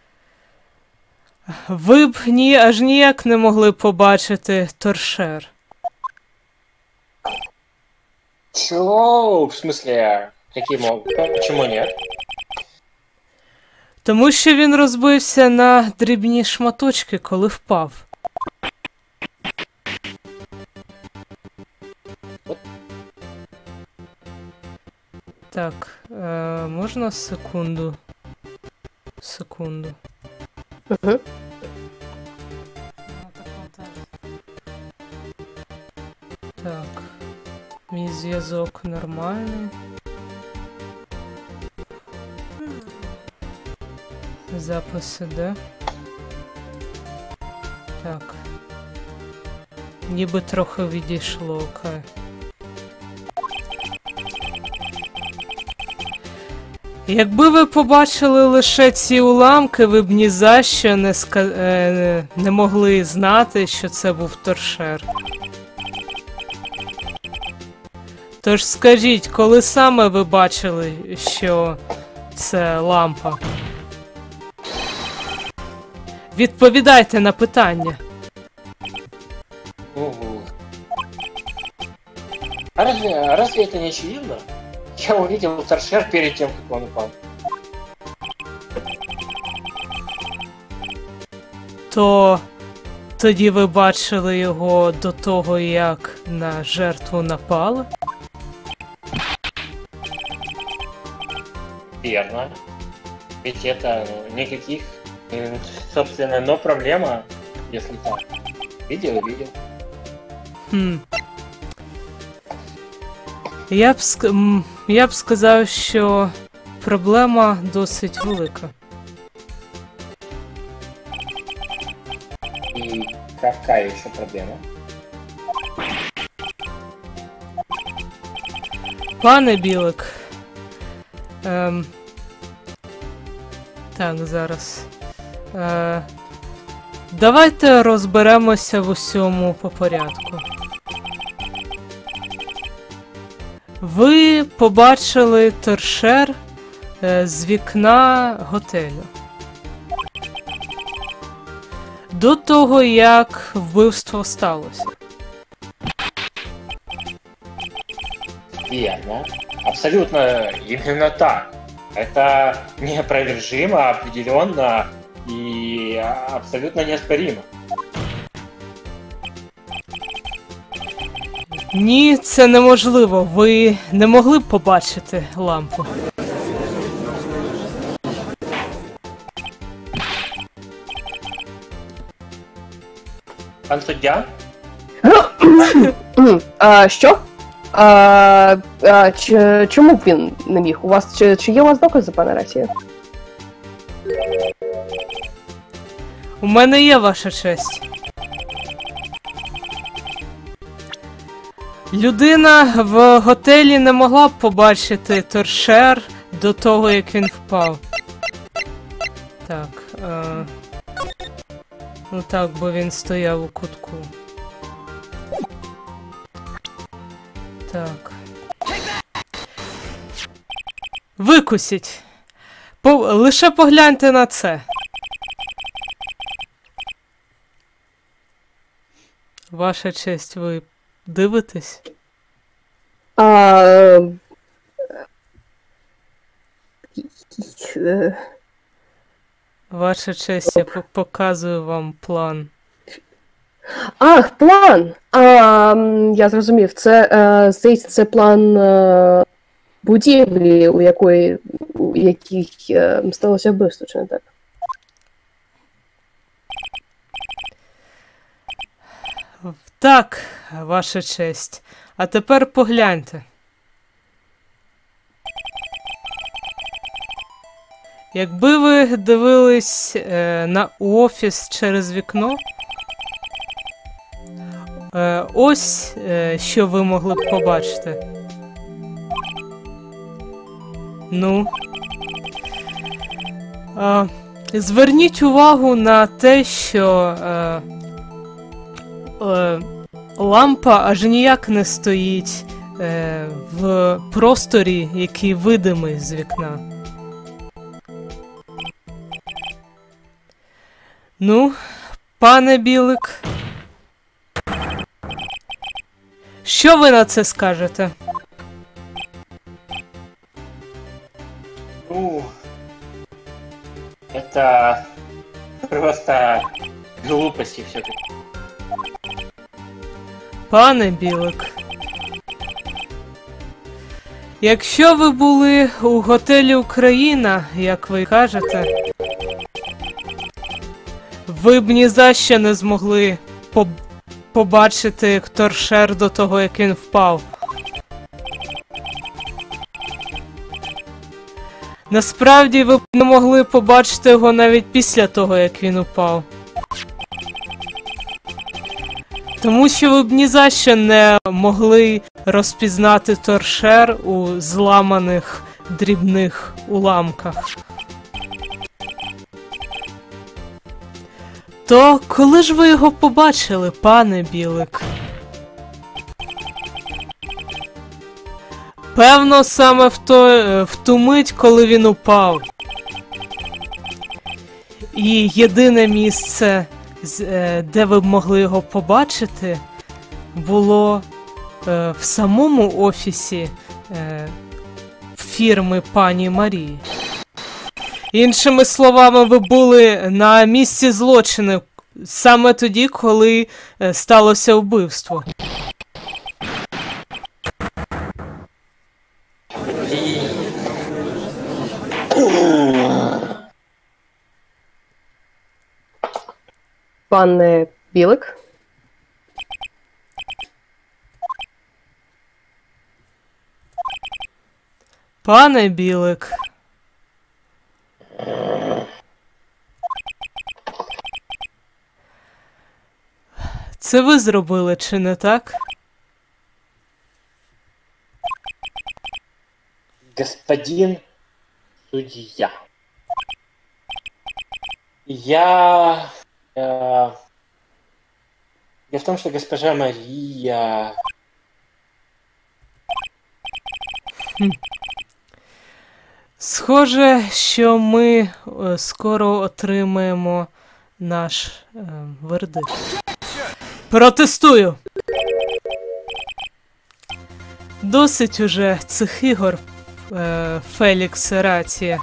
Ви б аж ніяк не могли побачити торшер. Чё? В смысле, почему нет? Тому що він розбився на дрібні шматочки, коли впав. Так, можна секунду? Секунду. Угу. Так. Мій зв'язок нормальний. Запис іде. Так. Ніби трохи відійшло, окей. Якби ви побачили лише ці уламки, ви б ні за що не могли знати, що це був торшер. Тож скажіть, коли саме ви бачили, що це лампа? Відповідайте на питання. Угу. А разве это не очевидно? Я увидел торшер перед тем, как он упал. То тоді ви бачили його до того, як на жертву напали? Верно. Ведь это никаких, собственно, но проблема, если так. Видел. Хм. Я б сказав, що проблема досить велика. И какая еще проблема? Пане Білик. Так, зараз. Давайте розберемося в усьому по порядку. Ви побачили торшер з вікна готелю. До того, як вбивство сталося. Верно. Абсолютно именно так. Это неопровержимо, определенно и абсолютно неоспоримо. Ні, це неможливо. Ви не могли б побачити лампу. Пан суддя? Що? Чому б він не міг? Чи є у вас докази, пане Рація? У мене є, ваша честь. Людина в готелі не могла б побачити торшер до того, як він впав. Так, ну так, бо він стояв у кутку. Так. Викусіть! Лише погляньте на це. Ваша честь, ви дивитесь? Ваша честь, я показую вам план. Ах, план! Я зрозумів. Це, здається, це план будівлі, у якій сталося вбивство, чи не так? Так, ваша честь. А тепер погляньте. Якби ви дивились на офіс через вікно, ось що ви могли б побачити. Ну. Зверніть увагу на те, що лампа аж ніяк не стоїть в просторі, який видимий з вікна. Ну, пане Білик, що ви на це скажете? Ну, это просто глупости все-таки. Пане Білик, якщо ви були у готелі Україна, як ви кажете, ви б ні за що не змогли побачити торшер до того, як він впав. Насправді, ви б не могли побачити його навіть після того, як він упав. Тому що ви б ні за що не могли розпізнати торшер у зламаних дрібних уламках. То коли ж ви його побачили, пане Білик? Певно, саме в ту мить, коли він упав. І єдине місце, де ви б могли його побачити, було в самому офісі фірми пані Марії. Іншими словами, ви були на місці злочину саме тоді, коли сталося вбивство. Пане Білик? Пане Білик. Це ви зробили, чи не так? Господин судья. Дело в том, что госпожа Мария... Схоже, що ми скоро отримаємо наш вердикт. Протестую! Досить уже цих ігор, Фелікс Рація.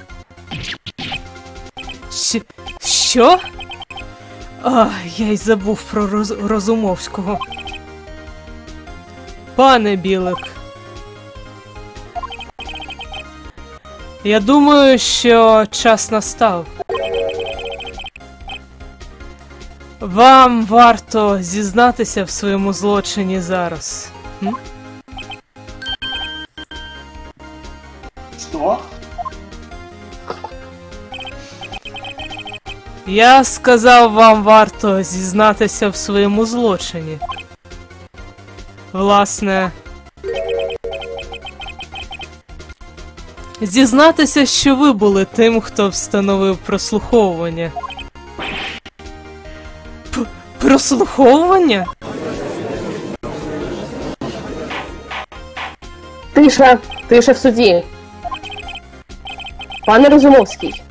Що? Я й забув про Розумовського. Пане Білик. Я думаю, що час настав. Вам варто зізнатися в своєму злочині зараз. Что? Я сказав, вам варто зізнатися в своєму злочині. Власне, зізнатися, що ви були тим, хто встановив прослуховування. Прослуховування? Тиша! Тиша в суді! Пане Розумовський!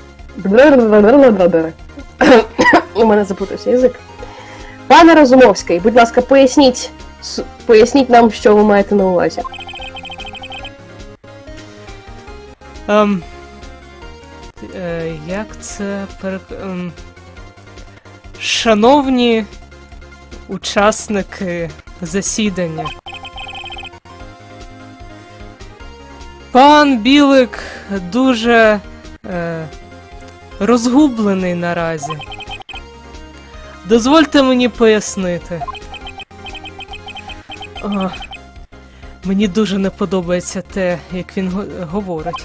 У мене запутався язик. Пане Розумовський, будь ласка, поясніть нам, що ви маєте на увазі. Як це шановні учасники засідання. Пан Білик дуже розгублений наразі. Дозвольте мені пояснити. Мені дуже не подобається те, як він говорить.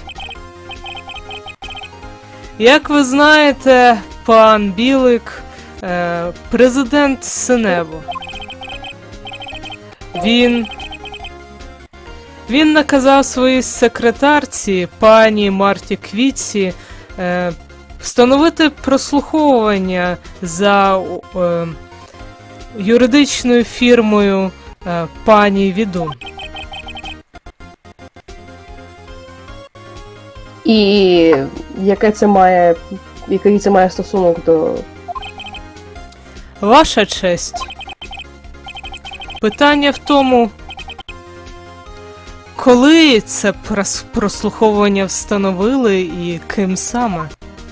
Як ви знаєте, пан Білик президент Синебо. Він наказав своїй секретарці, пані Марті Квітці, встановити прослуховування за юридичною фірмою пані Відун. І який це має стосунок до... Ваша честь. Питання в тому, коли це прослуховування встановили і ким саме?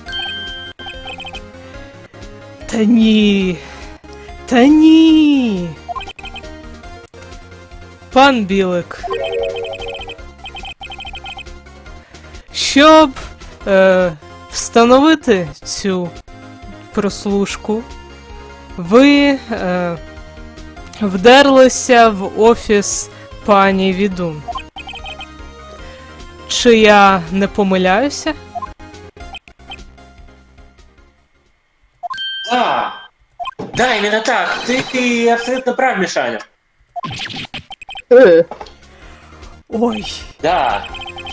Та ні. Та ні. Пан Білик. Щоб встановити цю прослушку, ви вдерлися в офіс пані Відун. Чи я не помиляюся? Да. Да, именно так. Ты абсолютно прав, Мишаня. Ой. Да.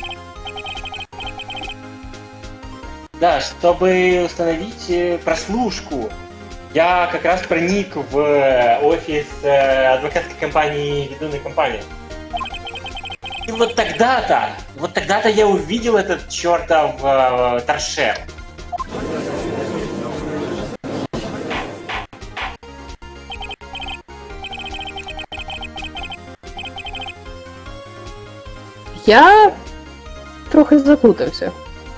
Да, чтобы установить прослушку, я как раз проник в офис адвокатской компании «Ведунная компания». И вот тогда-то я увидел этот чертов торшер. Я трохи заплутався.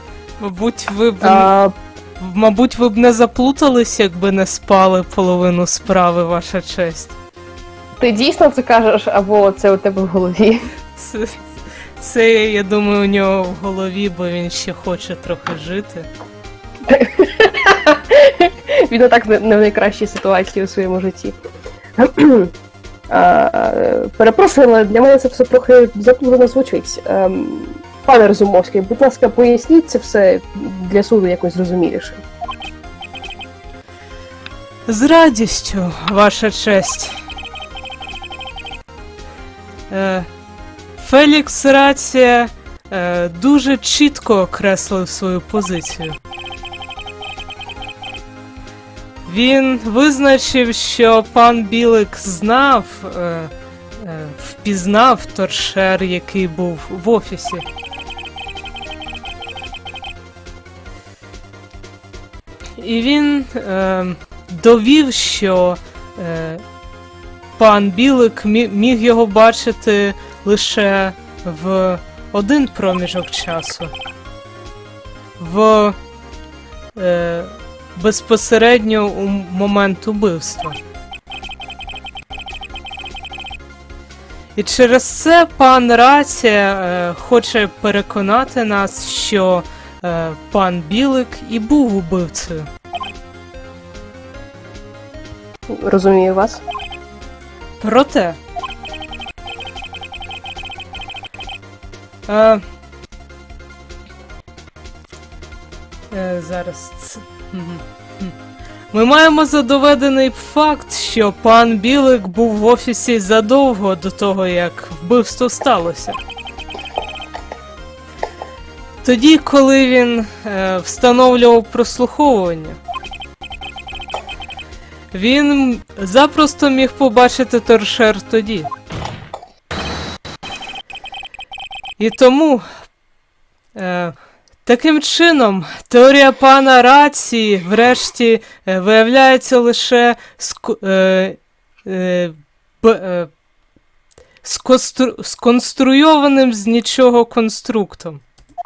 Мабуть, ви б не заплутались, якби не спали половину справи, ваша честь. Ти дійсно це кажеш, або це у тебе в голові? Це, я думаю, у нього в голові, бо він ще хоче трохи жити. Він і так не в найкращій ситуації у своєму житті. Перепрошую, але для мене це все трохи заплутано звучить. Пане Розумовський, будь ласка, поясніть це все для суду якось зрозуміліше. З радістю, ваша честь. Фелікс Рація дуже чітко окреслив свою позицію. Він визначив, що пан Білик впізнав торшер, який був в офісі. І він довів, що пан Білик міг його бачити лише в один проміжок часу. Безпосередньо у момент убивства. І через це пан Рація хоче переконати нас, що пан Білик і був убивцею. Розумію вас. Проте... зараз... Ми маємо задоведений факт, що пан Білик був в офісі задовго до того, як вбивство сталося. Тоді, коли він встановлював прослуховування, він запросто міг побачити торшер тоді. І тому... таким чином, теорія пана Рації, врешті, виявляється лише сконструйованим з нічого конструктом.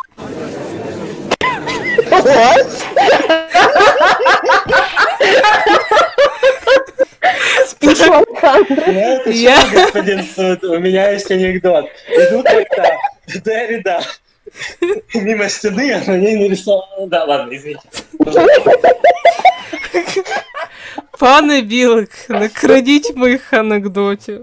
Господин суд, у меня есть анекдот. Иду как-то Дэвида мимо стены, а на ней нарисовано... Да, ладно, извините. Пане Білик, не крадіть моїх анекдотів.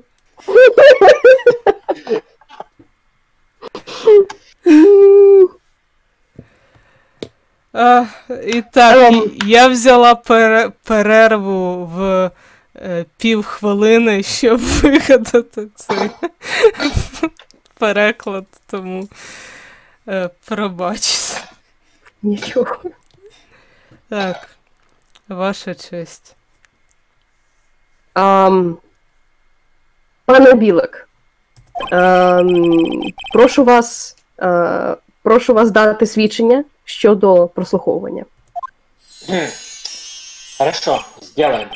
І так, я взяла перерву в півхвилини, щоб вигадати цей переклад, тому пробачте. Нічого. Так, ваша честь. Пане Білик, прошу вас дати свідчення щодо прослуховування. Хорошо, сделаем.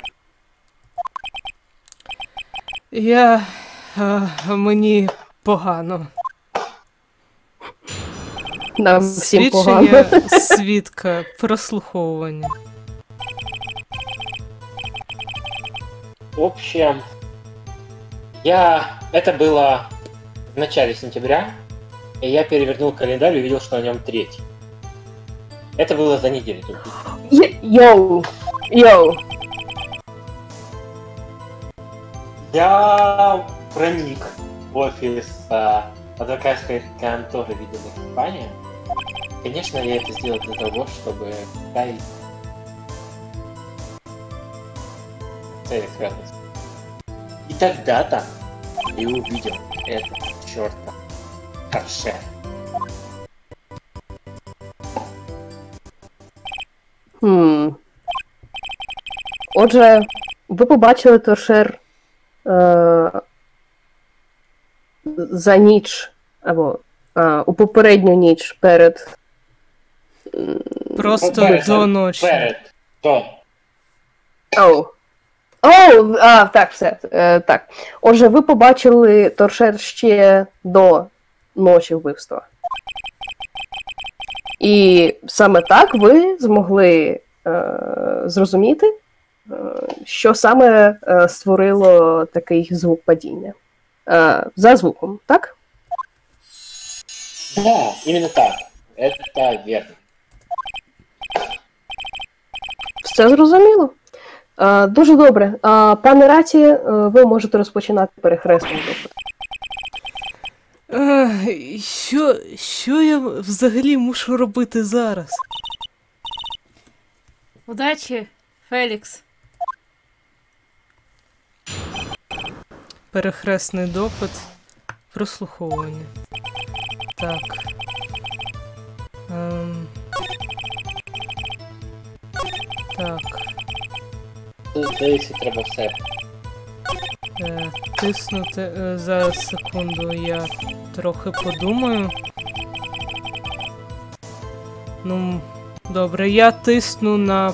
Мені погано. Нам всім погано. Свідчення свідка, прослуховування. В общем, это было в начале сентября, и я перевернул календарь и увидел, что на нем 3. Это было за неделю. Йоу. Я проник в офис адвокатской конторы видовой компании. Конечно, я это сделал для того, чтобы ставить цели связанные с... И тогда-то я увидел это чёрта торшер. Отже, ви побачили торшер за ніч, або у попередню ніч перед... Просто до ночі. До. Так, все. Так. Отже, ви побачили торшер ще до ночі вбивства. І саме так ви змогли зрозуміти, що саме створило такий звук падіння. За звуком, так? Да, именно так. Это верно. Все зрозуміло. Дуже добре. Пане Раті, ви можете розпочинати перехресний допит. Що я взагалі мушу робити зараз? Удачі, Фелікс. Перехресний допит, прослуховування. Так. Так. Тут дивіться, треба все. Тиснути. Зараз секунду, я трохи подумаю. Ну, добре, я тисну на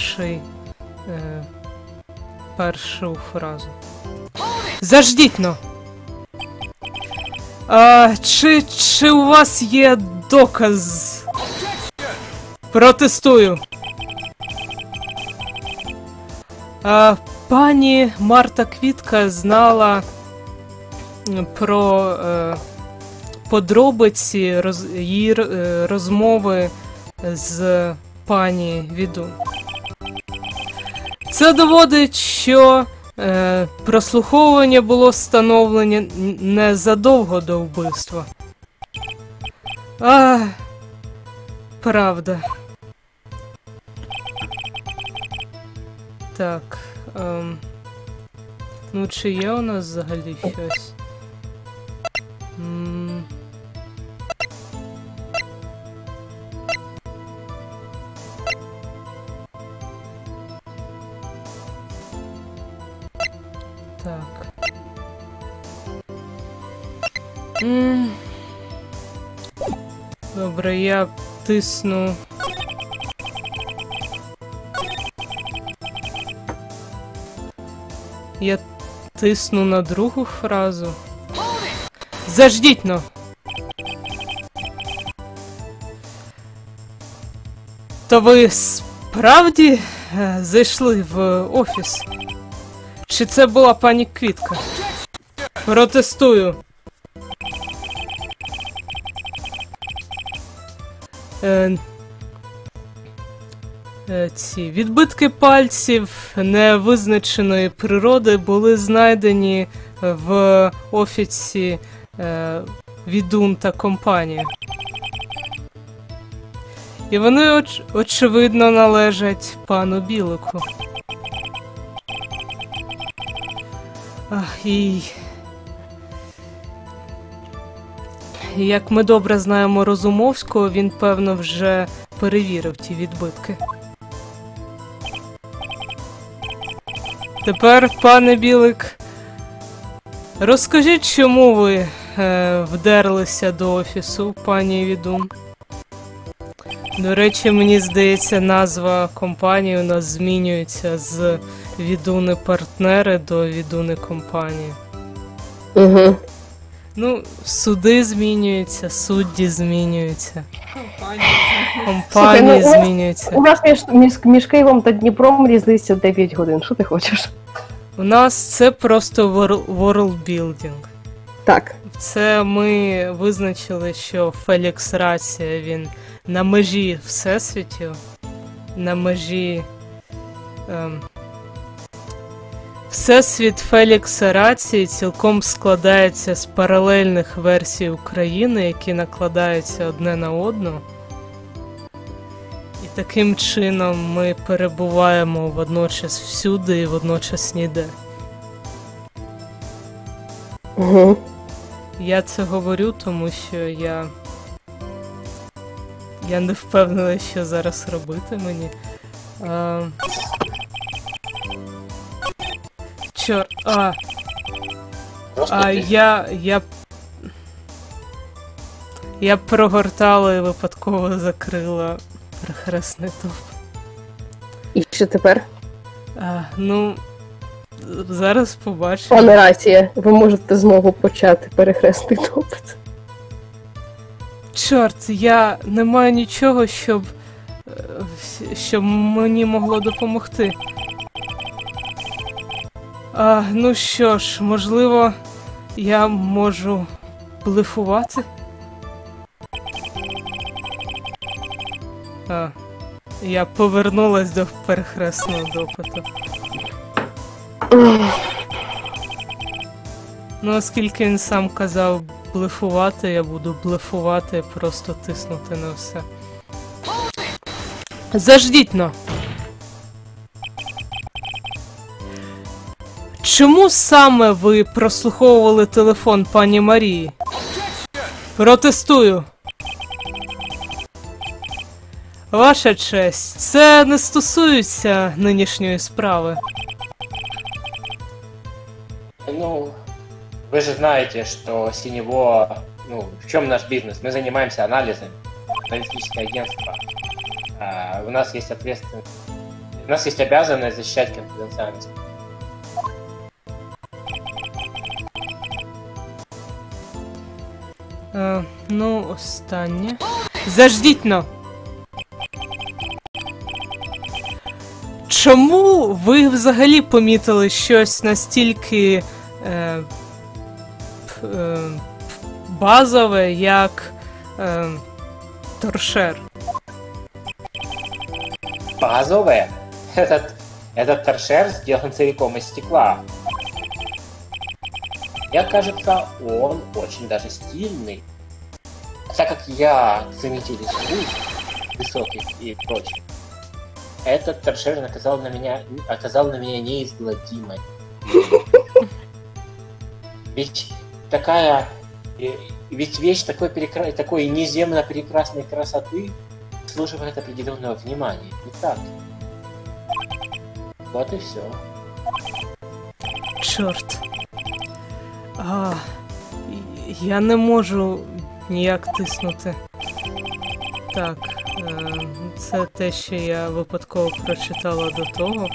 першу фразу. Заждіть-но! Чи у вас є доказ? Протестую. Пані Марта Квітка знала про подробиці її розмови з пані Відун. Це доводить, що прослуховування було встановлено незадовго до вбивства. Правда. Так. Ну, чи є у нас взагалі щось? Так. Добре, я тисну. Я тисну на другу фразу. Заждіть-но! То ви справді зайшли в офіс? Чи це була пані Квітка? Протестую. Ці відбитки пальців невизначеної природи були знайдені в офісі Відун та компанії. І вони, очевидно, належать пану Білику. І як ми добре знаємо Розумовського, він, певно, вже перевірив ті відбитки. Тепер, пане Білик, розкажіть, чому ви вдерлися до офісу пані Відун? До речі, мені здається, назва компанії у нас змінюється з Відуни партнери до Відуни компанії. Угу. Ну, суди змінюються, судді змінюються, Компанія. компанії Слухай, ну, змінюються. У нас між Києвом та Дніпром різниця 9 годин. Що ти хочеш? У нас це просто world-building. Так. Це ми визначили, що Фелікс Рація, він на межі всесвітів, на межі... Всесвіт Фелікса Рації цілком складається з паралельних версій України, які накладаються одне на одну. І таким чином ми перебуваємо водночас всюди і водночас ніде. Угу. Я це говорю, тому що я не впевнена, що зараз робити мені. Чорт, Просто ти я прогортала і випадково закрила перехресний топ. І що тепер? Ну, зараз побачимо. Пане Рація, ви можете знову почати перехресний допит. Чорт, я не маю нічого, щоб мені могло допомогти. Ну що ж, можливо, я можу блефувати? Я повернулась до перехресного допиту. Ну, оскільки він сам казав блефувати, я буду блефувати, просто тиснути на все. Заждіть-но! Чому саме ви прослуховували телефон пані Марії? Протестую! Ваша честь, це не стосується нинішньої справи. Ну, вы же знаете, что Синево, ну, в чем наш бизнес? Мы занимаемся анализом, аналитическое агентство. У нас есть ответственность, у нас есть обязанность защищать конфиденциальность. Ну, останнє. Заждіть-но! Чому ви взагалі помітили щось настільки базове, як торшер? Базовое? Этот торшер сделан целиком из стекла. Мне кажется, он очень даже стильный. Так как я ценитель искусств высоких и прочих, этот торшер оказал на меня неизгладимой. Ведь вещь такой неземно прекрасной красоты заслуживает определенного внимания, не так? Вот и все. Чорт. Я не можу ніяк тиснути. Так, це те, що я випадково прочитала до того.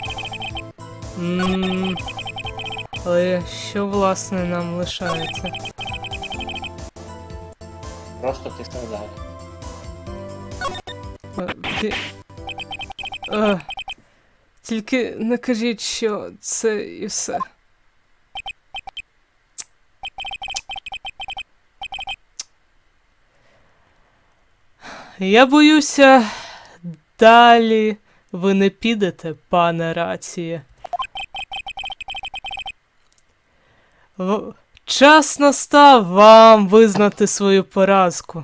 Але що, власне, нам лишається? Просто ты сказал. Тільки не кажіть, що це і все. Я боюся, далі ви не підете, пане Рація. Час настав вам визнати свою поразку.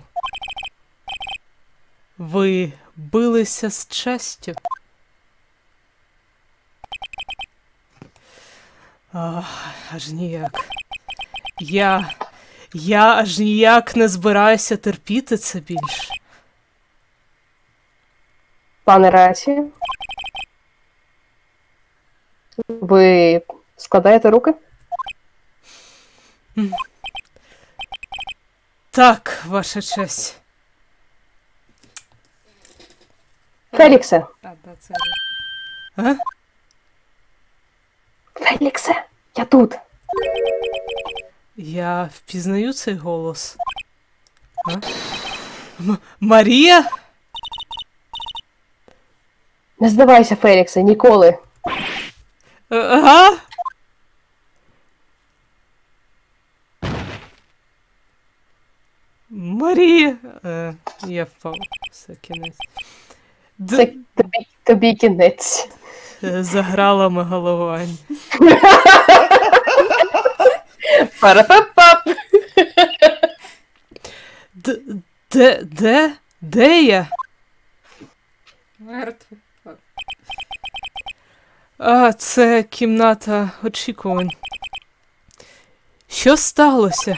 Ви билися з честю. Аж ніяк. Я аж ніяк не збираюся терпіти це більше. Пане Рація? Ви складаєте руки? Так, ваша честь. Феліксе! Це... Феліксе! Я тут! Я впізнаю цей голос. А? Марія? Не здавайся, Феліксе, ніколи. Ага? Марія? Я впав. Все, кінець. Це тобі кінець. Заграла мегаловань. Пара-па-пап! Де я? Мертвий. А, це кімната очікувань. Що сталося?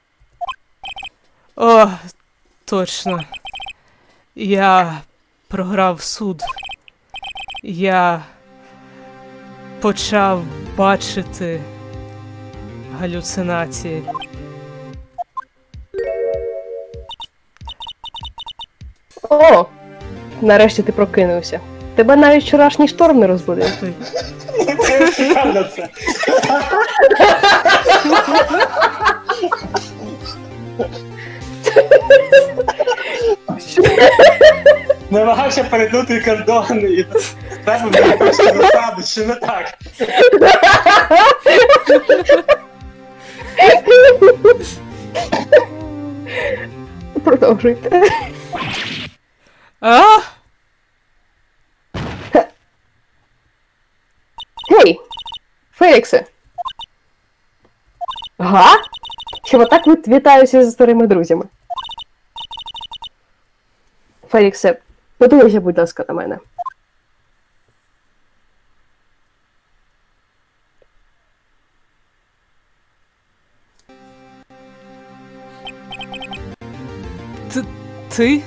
О, точно. Я програв суд. Я почав бачити галюцинації. О! Нарешті ти прокинувся. Тебе навіть вчорашній шторм не розбудив. Правда це. Намагався перетнути кордон і тебе мені просто засаду, чи не так? Продовжуйте. А? Гей! Феліксе! Га? Чому так вітаюся зі старими друзями? Феліксе, подивися, будь ласка, на мене. Ти?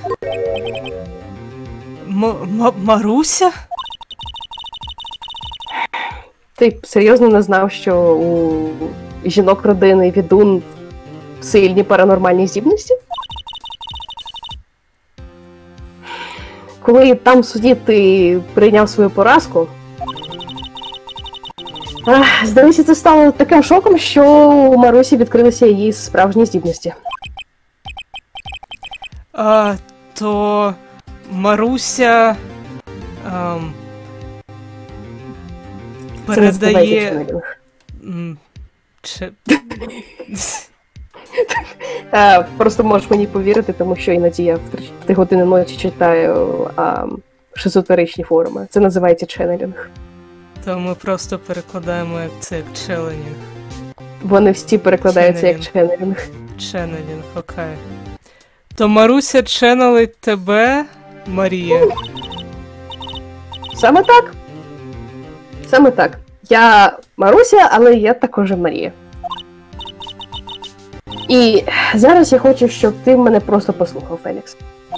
Маруся? Ти серйозно не знав, що у жінок родини Відун сильні паранормальні здібності? Коли там в суді ти прийняв свою поразку, здається, це стало таким шоком, що у Марусі відкрилися її справжні здібності. То Маруся Це називається передає... ченнелінг. Просто можеш мені повірити, тому що іноді я в 3 години ночі читаю шизотеричні форуми. Це називається ченнелінг. То ми просто перекладаємо як це як челенінг. Вони всі перекладаються як ченнелінг. Ченнелінг, окей. То Маруся ченнелить тебе, Марія. Саме так. Саме так. Я Маруся, але я також і Марія. І зараз я хочу, щоб ти мене просто послухав, Фелікс.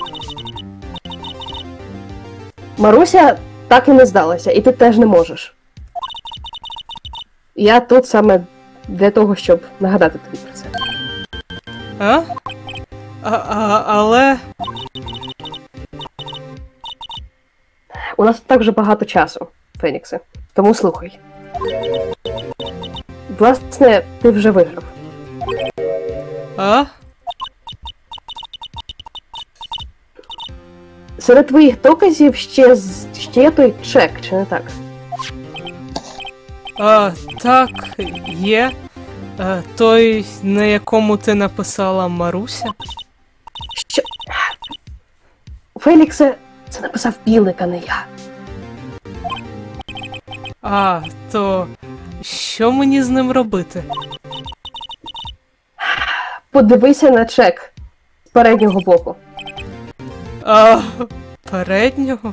Маруся так і не здалася, і ти теж не можеш. Я тут саме для того, щоб нагадати тобі про це. Але... У нас так вже багато часу, Феніксе. Тому слухай. Власне, ти вже виграв. Серед твоїх доказів ще є той чек, чи не так? Так, є. Той, на якому ти написала Маруся? Що? Феліксе, це написав Білик, а не я. То що мені з ним робити? Подивися на чек з переднього боку. Переднього?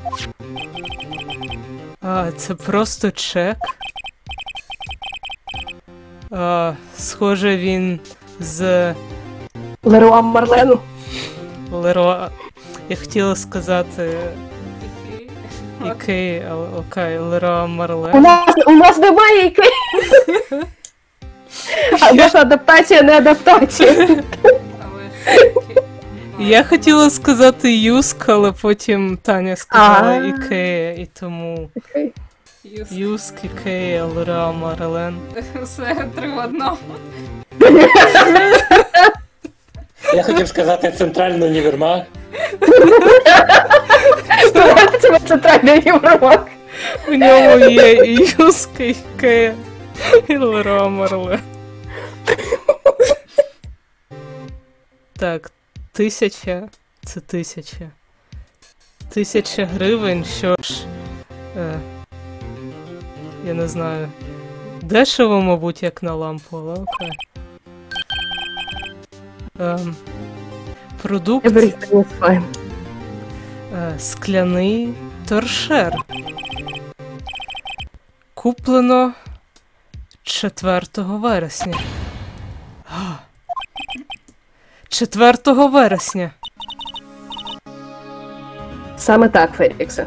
Це просто чек. Схоже, він з... Леруа Марлену. Леруа... Я хотіла сказати... Ікеї, але окей, Леруа Марлен. У нас немає Ікеї! Або ж адаптація, не адаптація. Я хотіла сказати Юск, але потім Таня сказала Ікея, і тому... Юск, Ікея, Леруа Марлен. Все 3 в одному. Я хотів сказати центральний універмаг. Це центральний універмаг. В ньому є і Юска, і Кея, і Леруа Мерлен. Так, 1000. Це 1000. 1000 гривень, що ж. Я не знаю. Дешево, мабуть, як на лампу, але окей. Продукт Everything is fine. скляний торшер. Куплено 4 вересня. 4 вересня. Саме так, Феліксе.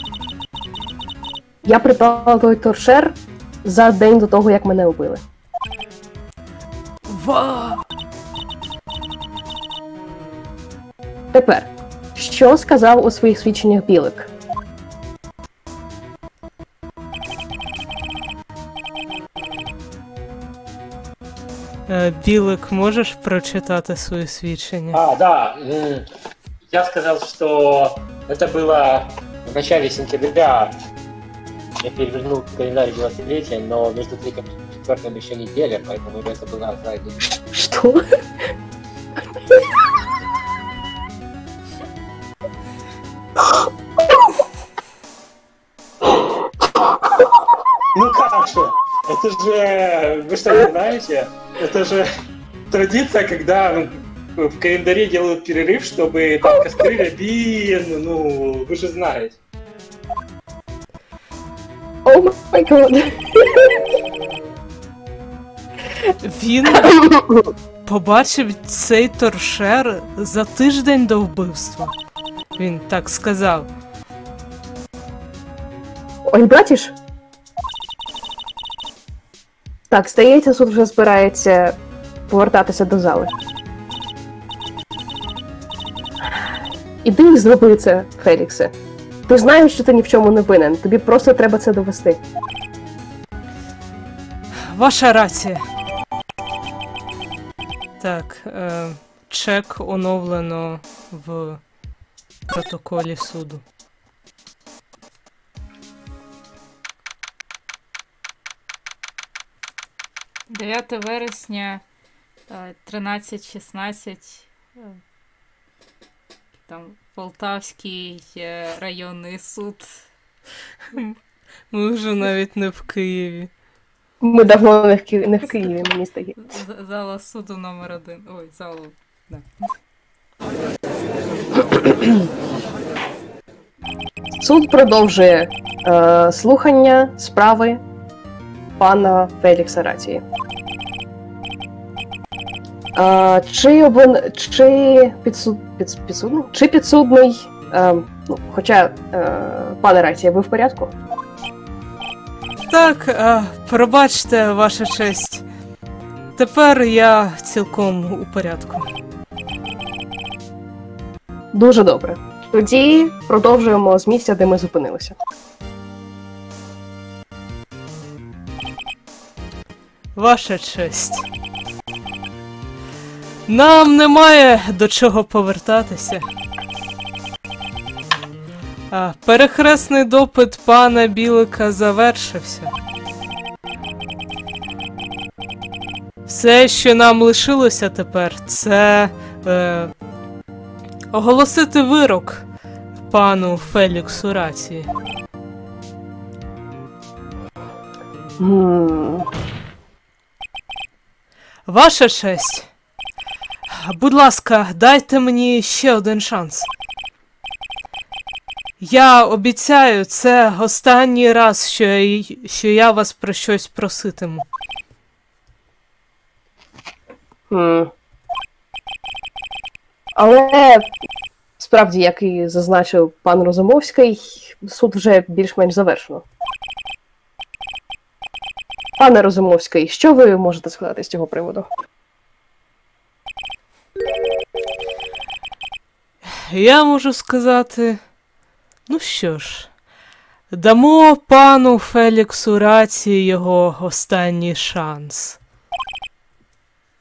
Я придбала той торшер за день до того, як мене вбили. Ва! Тепер, що сказав у своїх свідченнях Білик? Білик, можеш прочитати свої свідчення? А, да. Я сказал, что это было в начале сентября. Я перевернул календарь 20-летия, но между 3 и 4 еще неделя, поэтому я забыл назвать. Що? Ну как же? Это же... Вы что, не знаете? Это же традиция, когда в календаре делают перерыв, чтобы там кастрюля, блин, ну, вы же знаете. О май гад. Він побачив цей торшер за тиждень до вбивства. Він так сказав. Ой, братіш? Так, здається, суд вже збирається повертатися до зали. Іди і зроби це, Феліксе. Ти знаєш, що ти ні в чому не винен. Тобі просто треба це довести. Ваша рація. Так, чек оновлено в протоколі суду. — 9 вересня, 13:16, там Полтавський районний суд. Ми вже навіть не в Києві. Ми давно не в Києві, мені здається. Зала суду номер 1. Ой, залу. Да. Суд продовжує слухання справи пана Фелікса Рації. Чи підсудний, хоча, пане Рація, ви в порядку? Так, пробачте, ваша честь. Тепер я цілком у порядку. Дуже добре. Тоді продовжуємо з місця, де ми зупинилися. Ваша честь. Нам немає до чого повертатися. Перехресний допит пана Білика завершився. Все, що нам лишилося тепер, це оголосити вирок пану Феліксу Рації. Ваша честь, будь ласка, дайте мені ще один шанс. Я обіцяю, це останній раз, що я вас про щось проситиму. Але, справді, як і зазначив пан Розумовський, суд вже більш-менш завершено. Пане Розумовський, що ви можете сказати з цього приводу? Я можу сказати... Ну що ж, дамо пану Феліксу Рації його останній шанс.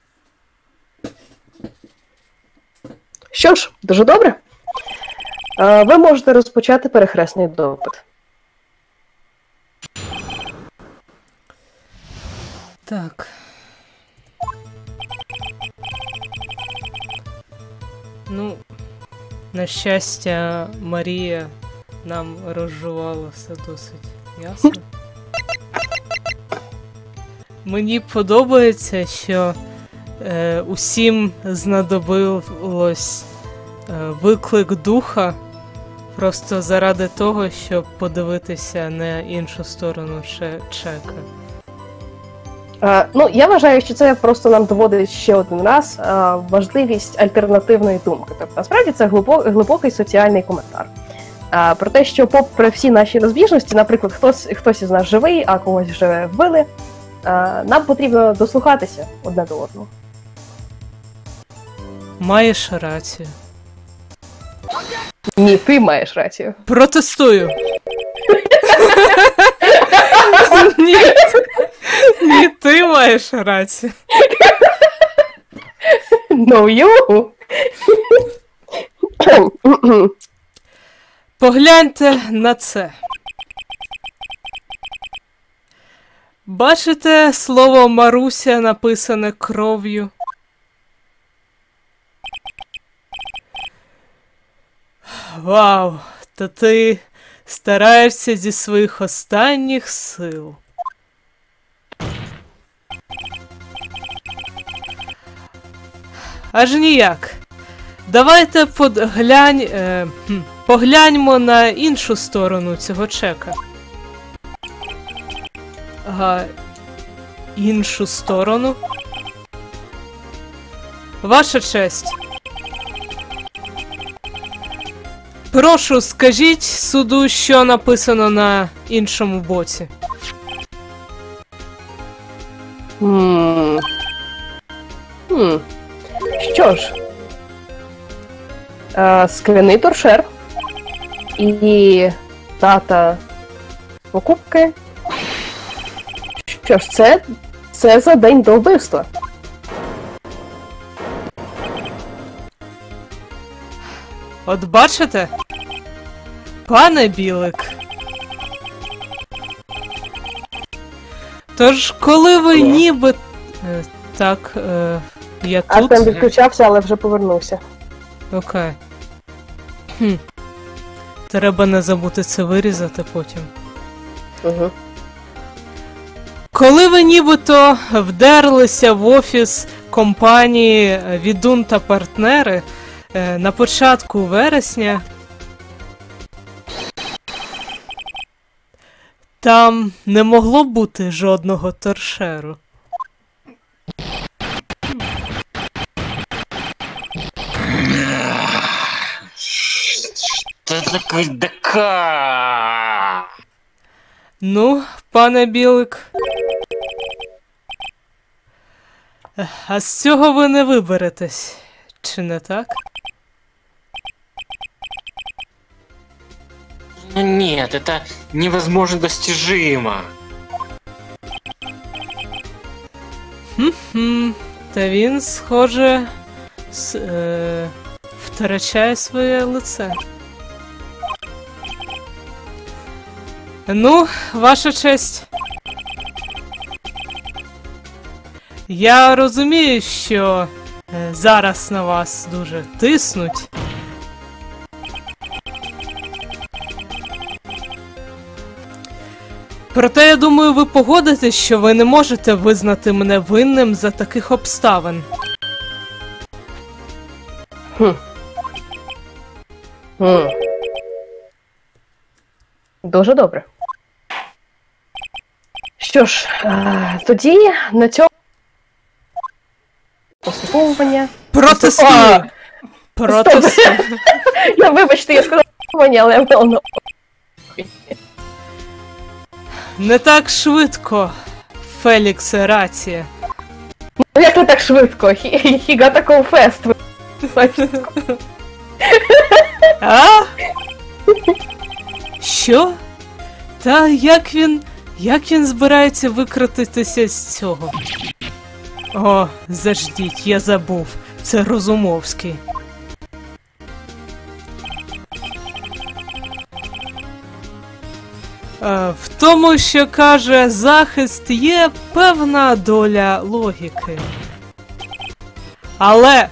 Що ж, дуже добре. Ви можете розпочати перехресний допит. Так. Ну, на щастя, Марія нам розжувала все досить ясно. Мені подобається, що усім знадобилось виклик духа просто заради того, щоб подивитися на іншу сторону чека. Ну, я вважаю, що це просто нам доводить ще один раз важливість альтернативної думки. Тобто, насправді, це глибокий соціальний коментар. Про те, що попри всі наші розбіжності, наприклад, хтось із нас живий, а когось вже вбили, нам потрібно дослухатися одне до одного. Маєш рацію. Ні, ти маєш рацію. Протестую. Ні. Ні, ти маєш рацію. No, you. Погляньте на це. Бачите слово Маруся написане кров'ю? Вау, та ти стараєшся зі своїх останніх сил. Аж ніяк. Давайте погляньмо на іншу сторону цього чека. Ага, іншу сторону? Ваша честь. Прошу, скажіть суду, що написано на іншому боці. Що ж, скляний торшер і дата покупки. Що ж, це за день до вбивства. От бачите? Пане Білик. Тож, коли ви ніби... Так, я тут... Артем відключався, але вже повернувся. Окей. Треба не забути це вирізати потім. Угу. Коли ви нібито вдерлися в офіс компанії «Відун та партнери» на початку вересня, там не могло бути жодного торшеру. Что такое ДК? Ну, пане Білик. А з цього ви не виберетесь, чи не так? Ну нет, это невозможно достижимо. Та він, схоже, втрачає своє лице. Ну, ваша честь. Я розумію, що зараз на вас дуже тиснуть. Проте, я думаю, ви погодитесь, що ви не можете визнати мене винним за таких обставин. Дуже добре. Що ж, тоді на цьому послуховування... Протестую! Протестую! Вибачте, я сказала послуховування, але воно... Не так швидко, Фелікс Рація. Ну як не так швидко? He got a call fast. А? Що? Та як він збирається викрутитися з цього? О, заждіть, я забув. Це Розумовський. В тому, що каже захист, є певна доля логіки. Але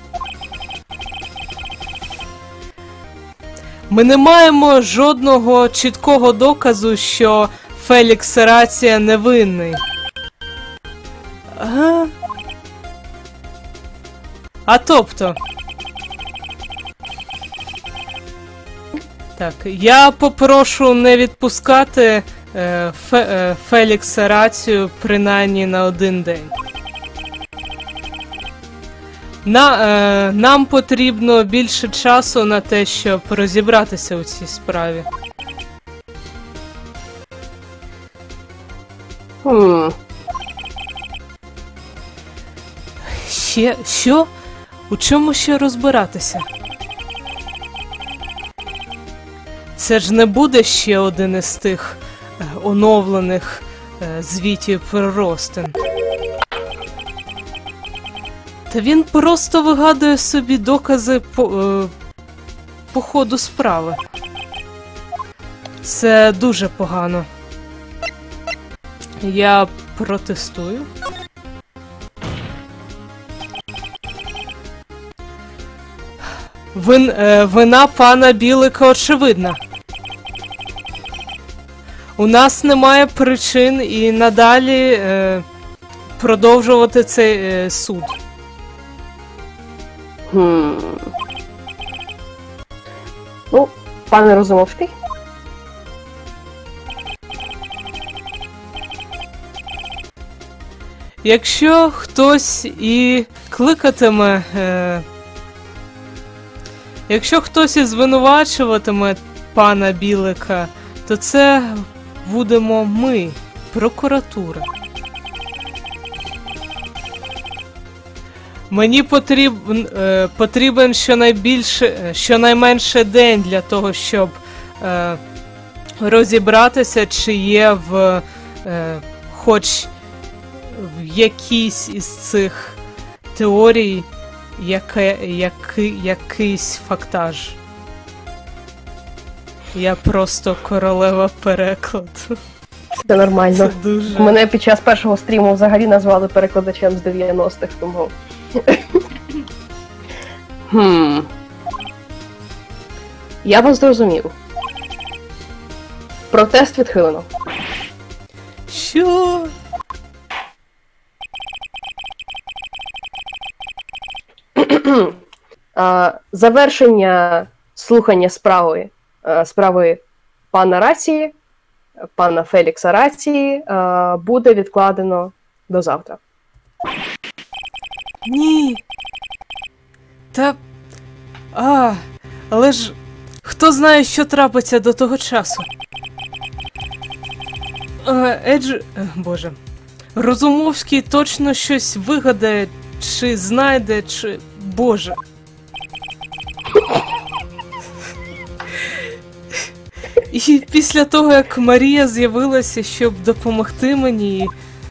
ми не маємо жодного чіткого доказу, що Фелікс Рація невинний. Ага. А тобто... Так, я попрошу не відпускати Фелікса Рацію принаймні на 1 день. Нам потрібно більше часу на те, щоб розібратися у цій справі. Що? У чому ще розбиратися? Це ж не буде ще один із тих оновлених звітів про Ростен. Та він просто вигадує собі докази по ходу справи. Це дуже погано. Я протестую. Вина пана Білика очевидна. У нас немає причин і надалі продовжувати цей суд. Ну, пане Розумовський? Якщо хтось і кликатиме... Якщо хтось і звинувачуватиме пана Білика, то це будемо ми, прокуратура. Мені потрібен щонайменше день для того, щоб розібратися, чи є хоч в якійсь із цих теорій якийсь фактаж. Я просто королева перекладу. Це нормально. Це дуже... Мене під час першого стріму взагалі назвали перекладачем з 90-х, тому... Я вас зрозумів. Протест відхилено. Що? Завершення слухання справи пана Рації, пана Фелікса Рації, буде відкладено до завтра. Ні. Та... але ж... Хто знає, що трапиться до того часу? Боже. Розумовський точно щось вигадає, чи знайде, чи... Боже. І після того, як Марія з'явилася, щоб допомогти мені...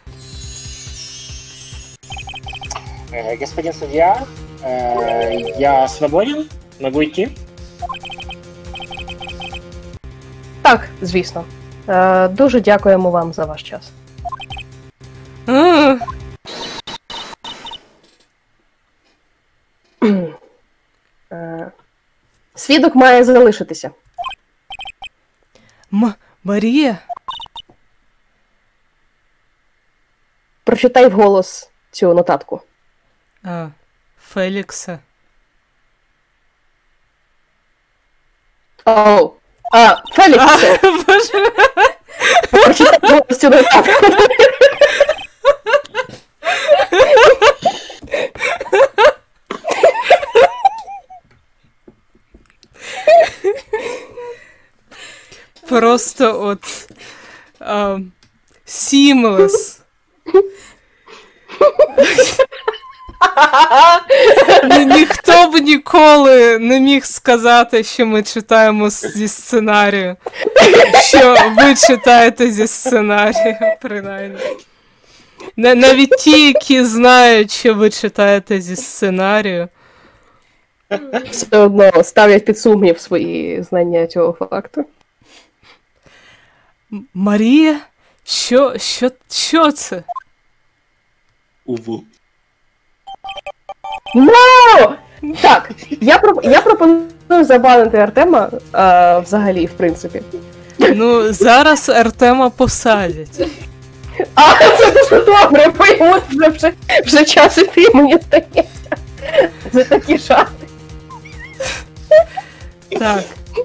Господин судья, я свободен? Могу идти? Так, звісно. Дуже дякуємо вам за ваш час. Свідок має залишитися. Марія? Прочитай вголос цю нотатку. Фелікса. Фелікса! Боже. Прочитай вголос цю нотатку. Просто от... Seamless. Ніхто б ніколи не міг сказати, що ми читаємо зі сценарію. Що ви читаєте зі сценарію, принаймні. Навіть ті, які знають, що ви читаєте зі сценарію. Все одно ставлять під сумнів свої знання цього факту. Марія? Що це? Уву. No! Так, я пропоную забанити Артема взагалі, в принципі. Ну, зараз Артема посадять. А, це дуже добре, бо йому вже час іти, мені здається. Це такі жарти. Так.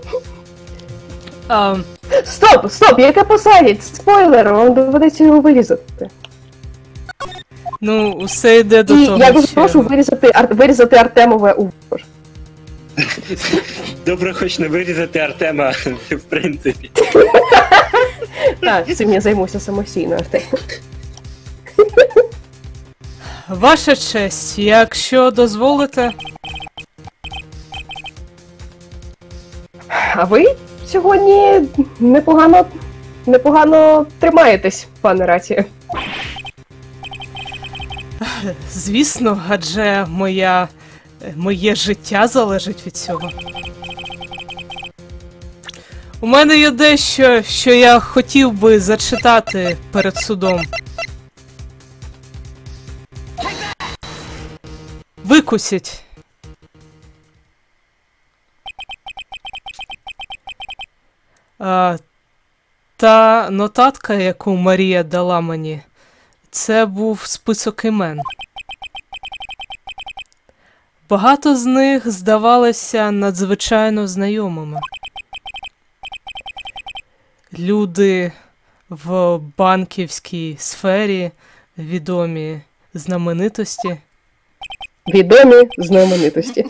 Стоп, яке посадять? Спойлер, вам доведеться його вирізати. Ну, усе йде до І того, я дуже що... прошу вирізати Артемове увож. Добре, хоч не вирізати Артема, в принципі. Так, цим я займуся самостійно, Артем. Ваша честь, якщо дозволите... А ви сьогодні непогано тримаєтесь, пане Раті. Звісно, адже моє життя залежить від цього. У мене є дещо, що я хотів би зачитати перед судом. Викусіть. Та нотатка, яку Марія дала мені, це був список імен. Багато з них здавалися надзвичайно знайомими. Люди в банківській сфері, відомі знаменитості. Відомі знаменитості.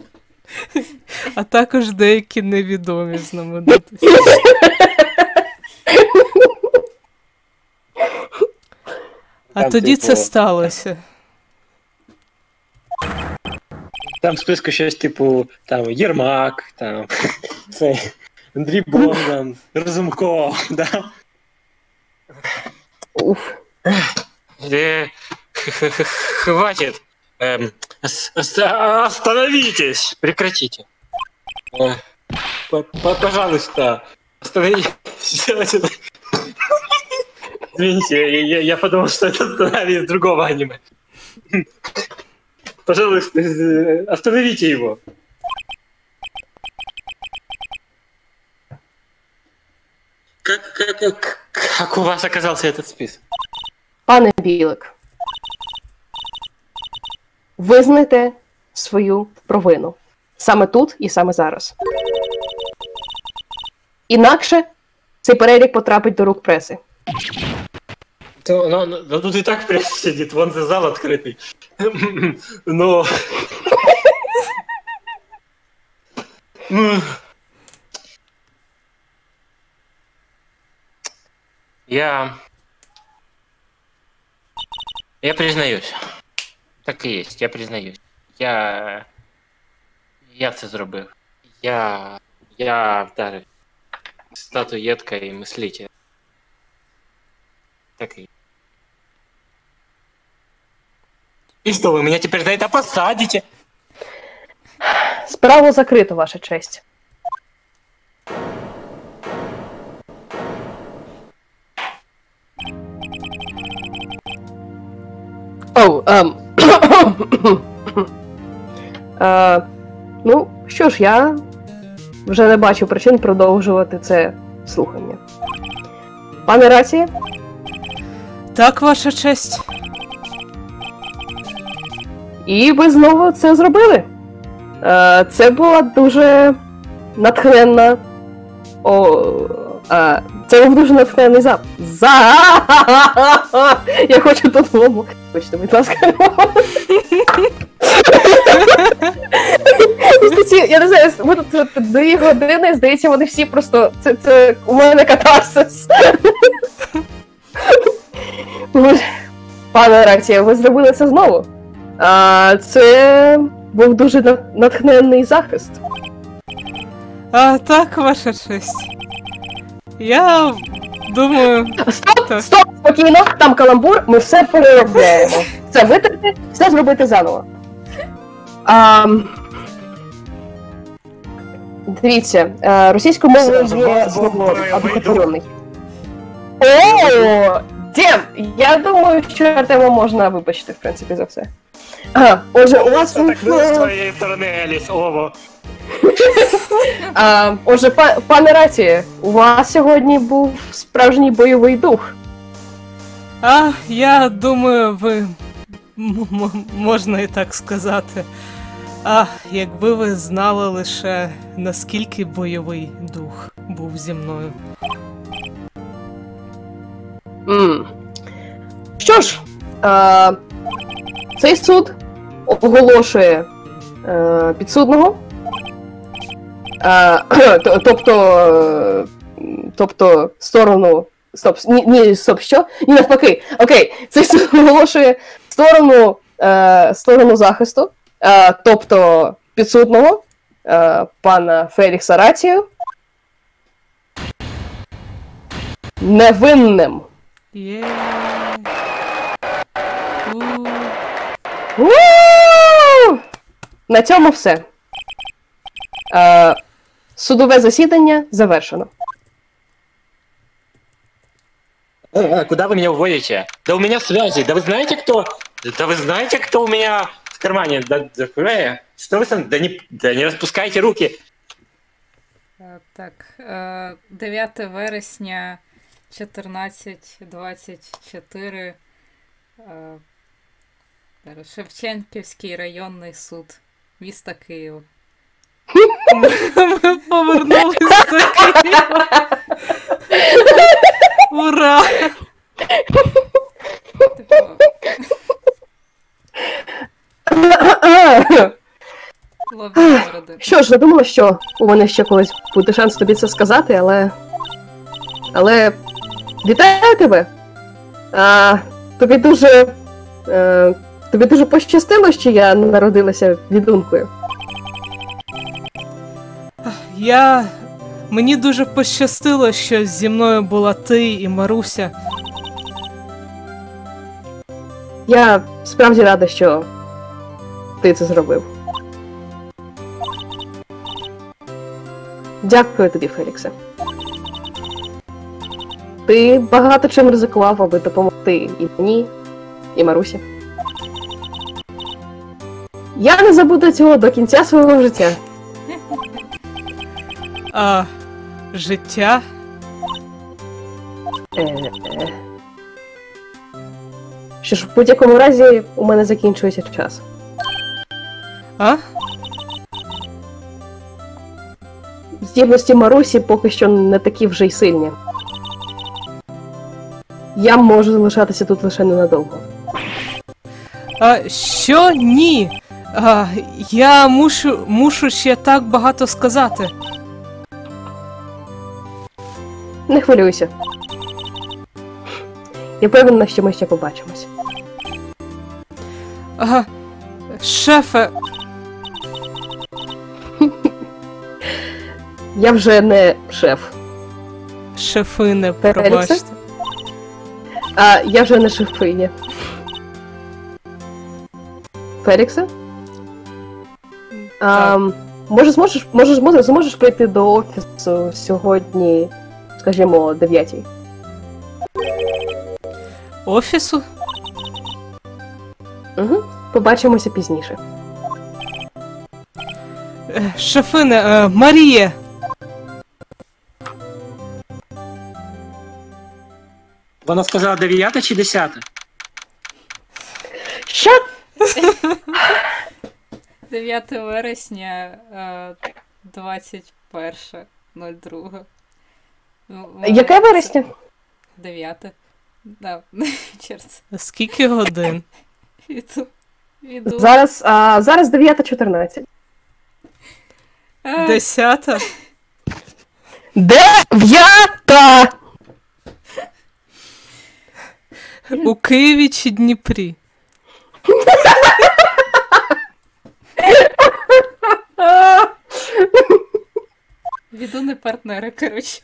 А також деякі невідомі знаменитості. А Там, тоді типу, це сталося. Там в списку щось типу, там, Єрмак, там, це, Андрій Богдан, Разумков, да? Уф. Хватит. Остановитесь. Прекратите. Пожалуйста, остановитесь. Извините, я подумал, что это сценарий из другого аниме. Пожалуйста, остановите его. Как у вас оказался этот список? Пане Білик, визнайте свою провину. Саме тут і саме зараз. Інакше цей перелік потрапить до рук преси. Ну тут и так пресса сидит, вон за зал открытый. Но... Я признаюсь. Так и есть, я признаюсь. Я це зробив. Я вдарив статуеткой мыслителя. Так и... И что, вы меня теперь за это посадите? Справу закрито, ваша честь. Ну, що ж, я вже не бачу причин продовжувати це слухання. Пане Раті? Так, ваша честь. І ви знову це зробили. Це була дуже натхненна... Це був дуже натхненний Я хочу додому. Хочете, будь ласка. Я не знаю, ми тут 2 години, здається, вони всі просто... Це у мене катарсис. Пане Ракція, ви зробили це знову. Це був дуже натхненний захист. Так, ваша честь. Я думаю... Стоп, спокійно, там каламбур, ми все переробляємо. Це витерти, все зробити заново. Дивіться, російською мовою є слово «адвокатурний». О, Дім, я думаю, що Артема можна вибачити, в принципі, за все. Ага, отже, у вас... Так было с твоей стороны, Элис, ово. Отже, пане Раті, у вас сьогодні був справжній бойовий дух. Я думаю, ви можна і так сказати. Якби ви знали лише, наскільки бойовий дух був зі мною. Що ж, цей суд оголошує підсудного. Тобто сторону... Стоп, що? Ні, навпаки. Окей, цей суд оголошує сторону захисту, тобто підсудного, пана Фелікса Ратію, невинним. Є. На цьому все. Судове засідання завершено. Куда вы меня уводите? Да у меня связи. Да вы знаете, кто у меня в кармане? Что вы там? Да не распускайте руки. Так, 9 вересня, 14:24. Шевченківський районний суд міста Києва. Ми повернулись до Києва. Ура! Що ж, я думала, що у мене ще колись буде шанс тобі це сказати, але вітаю тебе! Тобі дуже пощастило, що я народилася відункою. Мені дуже пощастило, що зі мною була ти і Маруся. Я справді рада, що ти це зробив. Дякую тобі, Феліксе. Ти багато чим ризикував, аби допомогти і мені, і Марусі. Я не забуду цього до кінця свого життя. Життя? Що ж, в будь-якому разі у мене закінчується час. Здібності Марусі поки що не такі вже й сильні. Я можу залишатися тут лише ненадовго. Що? Ні. Я мушу ще так багато сказати. Не хвилюйся. Я певна, що ми ще побачимось. Шефе. Я вже не шеф. Шефине, пробачте. Я вже не шефиня. Феліксе? Зможеш прийти до офісу сьогодні, скажімо, о 9:00? Офісу? Угу. Побачимося пізніше. Шефине, Марія! Вона сказала 9 чи 10? Що? 9 вересня, 21:02. Яке вересня? 9. Да, черт. Скільки годин? Іду. Зараз 9:14. 10? 9! У Києві чи Дніпрі? Відуни партнери, коротше.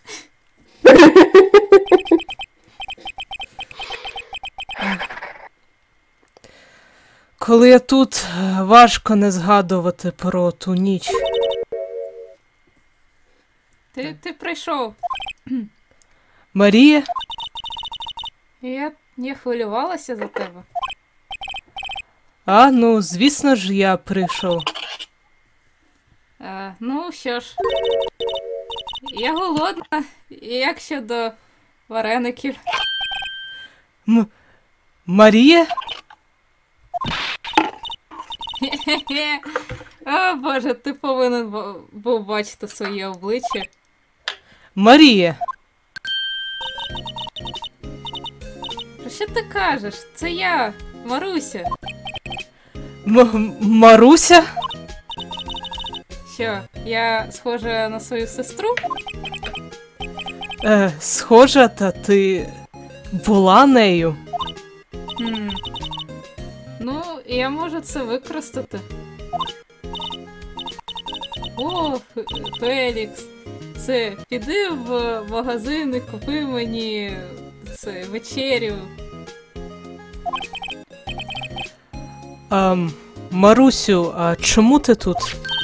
Коли я тут, важко не згадувати про ту ніч. Ти прийшов. Марія? Я хвилювалася за тебе. А, ну, звісно ж, я прийшов. Ну що ж, я голодна. Як щодо вареників? Марія? Хе-хе-хе. О, Боже, ти повинен був бачити своє обличчя. Марія! Про що ти кажеш? Це я, Маруся. Маруся? Що, я схожа на свою сестру? Схожа, та ти була нею. Ну, я можу це використати. О, Фелікс. Це, піди в магазин і купи мені це, вечерю. Марусю, а чому ти тут?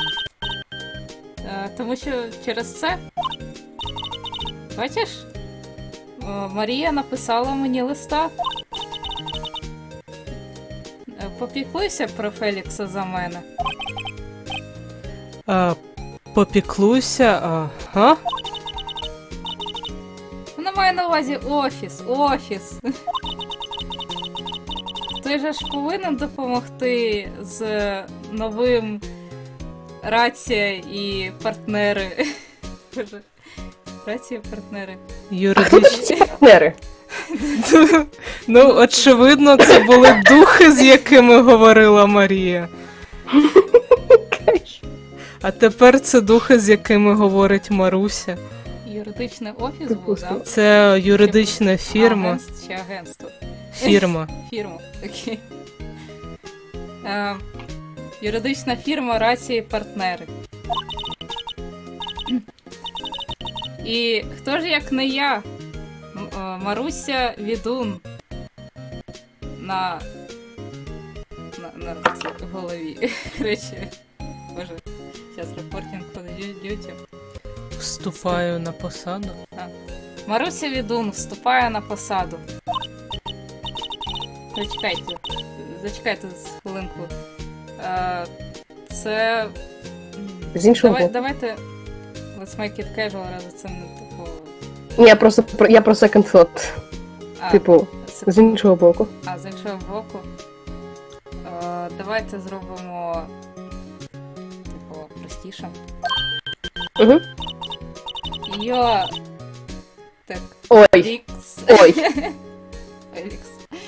Тому що через це. Бачиш? Марія написала мені листа. Попіклуйся про Фелікса за мене. Попіклуйся, ага? Вона має на увазі офіс. Ти же ж повинен допомогти з новим рація і партнери. Боже, рація і партнери. Юридичні партнери. Ну, очевидно, це були духи, з якими говорила Марія. А тепер це духи, з якими говорить Маруся. Юридичний офіс був, так? Це юридична фірма. Чи агентство? Фірма. Фірма, окей. Юридична фірма рації і партнери. І хто ж як не я? Маруся Відун. На в голові. Речі. Боже, зараз репортинг по YouTube. Вступаю на посаду. Маруся Відун вступає на посаду. Зачекайте хвилинку. Це... З іншого боку. Давайте let's make it casual, раз це не типу... Ні, я про second thought. Типу, з іншого боку. З іншого боку. Давайте зробимо... Типу, простіше. Угу. Йо... Так. Ой. Лікс. Ой. Фелікс.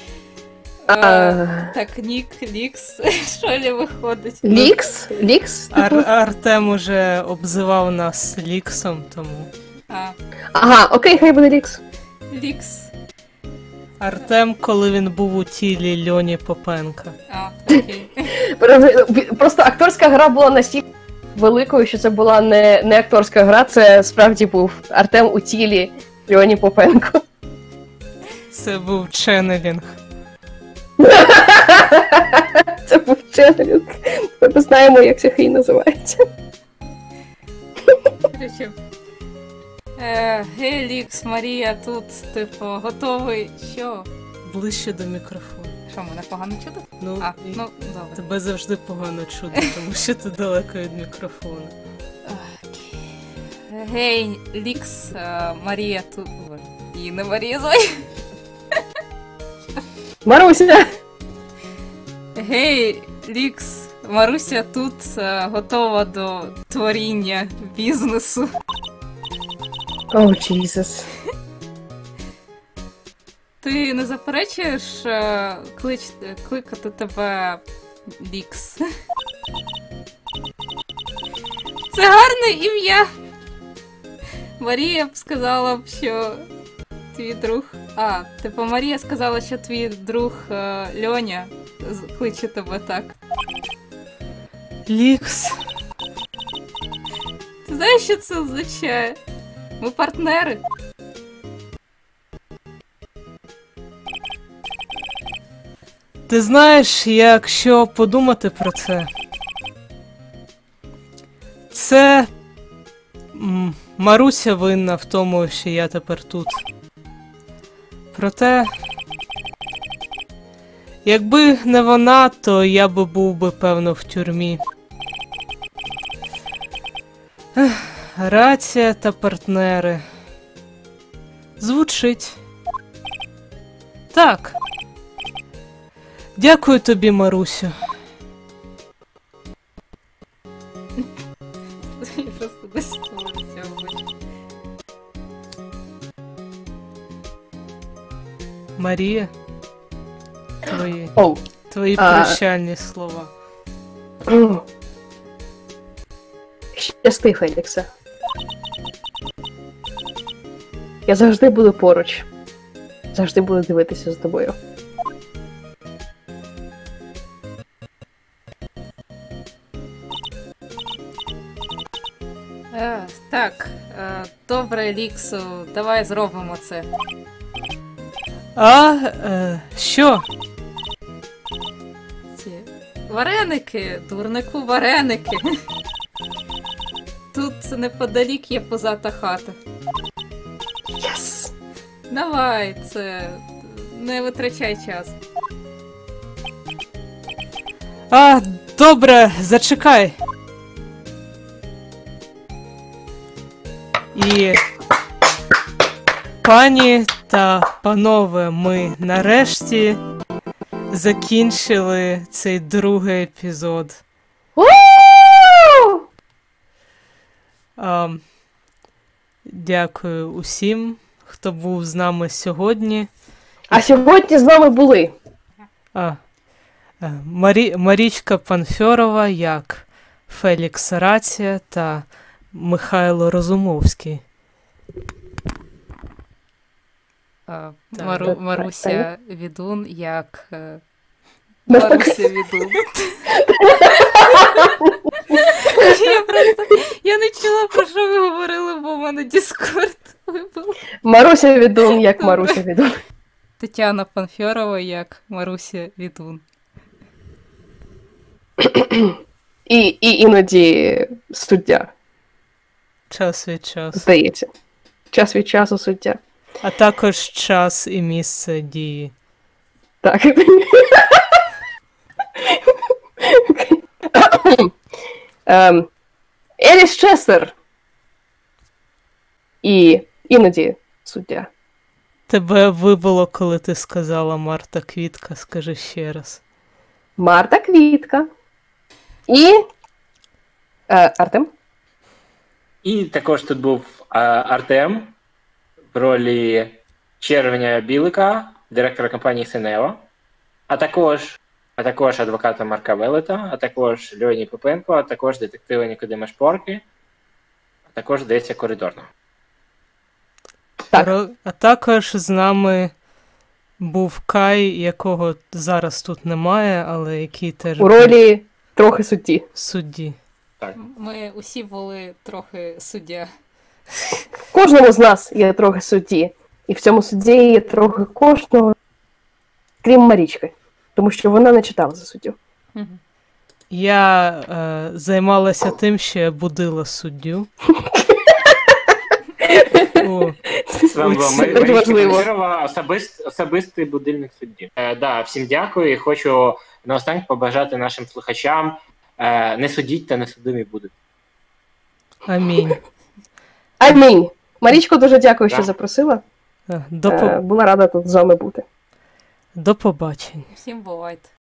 Так, Нік, Лікс. Що ли виходить? Лікс? Лікс? Артем уже обзивав нас Ліксом, тому... Ага, окей, хай буде Лікс. Лікс. Артем, коли він був у тілі Льоні Попенка. Окей. Просто акторська гра була настільки великою, що це була не акторська гра, це справді був Артем у тілі Льоні Попенко. Це був ченнелінг. Це був ченнелінг. Ми знаємо, як ця хрінь називається. Короче. Гей, Лікс, Марія тут, типу, готовий. Що? Ближче до мікрофону. Що, мене погано чути? Ну, добре. Тебе завжди погано чути, тому що ти далеко від мікрофону. Гей, Лікс, Марія тут... Її не Марія звай. Маруся! Гей, Лікс, Маруся тут готова до творіння бізнесу. О, Джізус. Ти не заперечуєш кликати тебе Лікс? Це гарне ім'я! Марія б сказала б, що твій друг... типу Марія сказала, що твій друг Льоня кличе тебе так. Лікс. Ти знаєш, що це означає? Ми партнери. Ти знаєш, якщо подумати про це... Це... Маруся винна в тому, що я тепер тут. Проте, Якби не вона, то я би був би, певно, в тюрмі. Рація та партнери. Звучить. Так. Дякую тобі, Марусю. Я просто до сих пор цього бачу. Марія. Оу. Твої прощальні слова. Щасти, Феліксе. Я завжди буду поруч. Завжди буду дивитися за тобою. Так, добре, Ліксу, давай зробимо це. Що? Ці вареники, дурнику, вареники. Тут неподалік є позата хата. Єс! Давай, це не витрачай час. Добре, зачекай. І пані та панове, ми нарешті закінчили цей другий епізод. Дякую усім, хто був з нами сьогодні. А сьогодні з нами були Марічка Панфьорова як Фелікс Рація та Михайло Розумовський. Маруся Відун як Без Маруся Відун. Я не чула, про що ви говорили, бо в мене Діскорд вибив. Маруся Відун як Маруся Відун. Тетяна Панфьорова як Маруся Відун. І іноді суддя, Час від часу. здається. Час від часу суддя. А також час і місце дії. Так. Еліс Честер. І іноді суддя. Тебе вибило, коли ти сказала Марта Квітка, скажи ще раз. Марта Квітка. І Артем. І також тут був Артем в ролі Червеня Білика, директора компанії Синева, а також адвоката Марка Велета, а також Льоні Попенко, а також детектива Нікодима Шпорки, а також, здається, Коридорного. Так. А також з нами був Кай, якого зараз тут немає, але який теж У ролі трохи судді. судді. Так. Ми усі були трохи суддя. Кожному з нас є трохи судді. І в цьому судді є трохи кожного, крім Марічки. Тому що вона не читала за суддю. Я займалася тим, що я будила суддю. З вами була Це Марічка важливо. Панфьорова, особистий будильник судді. Всім дякую і хочу наостанок побажати нашим слухачам не судіть та не судимі будете. Амінь. Амінь. Марічко, дуже дякую, що Так. запросила. До Була рада тут з вами бути. побачення. Всім бувайте.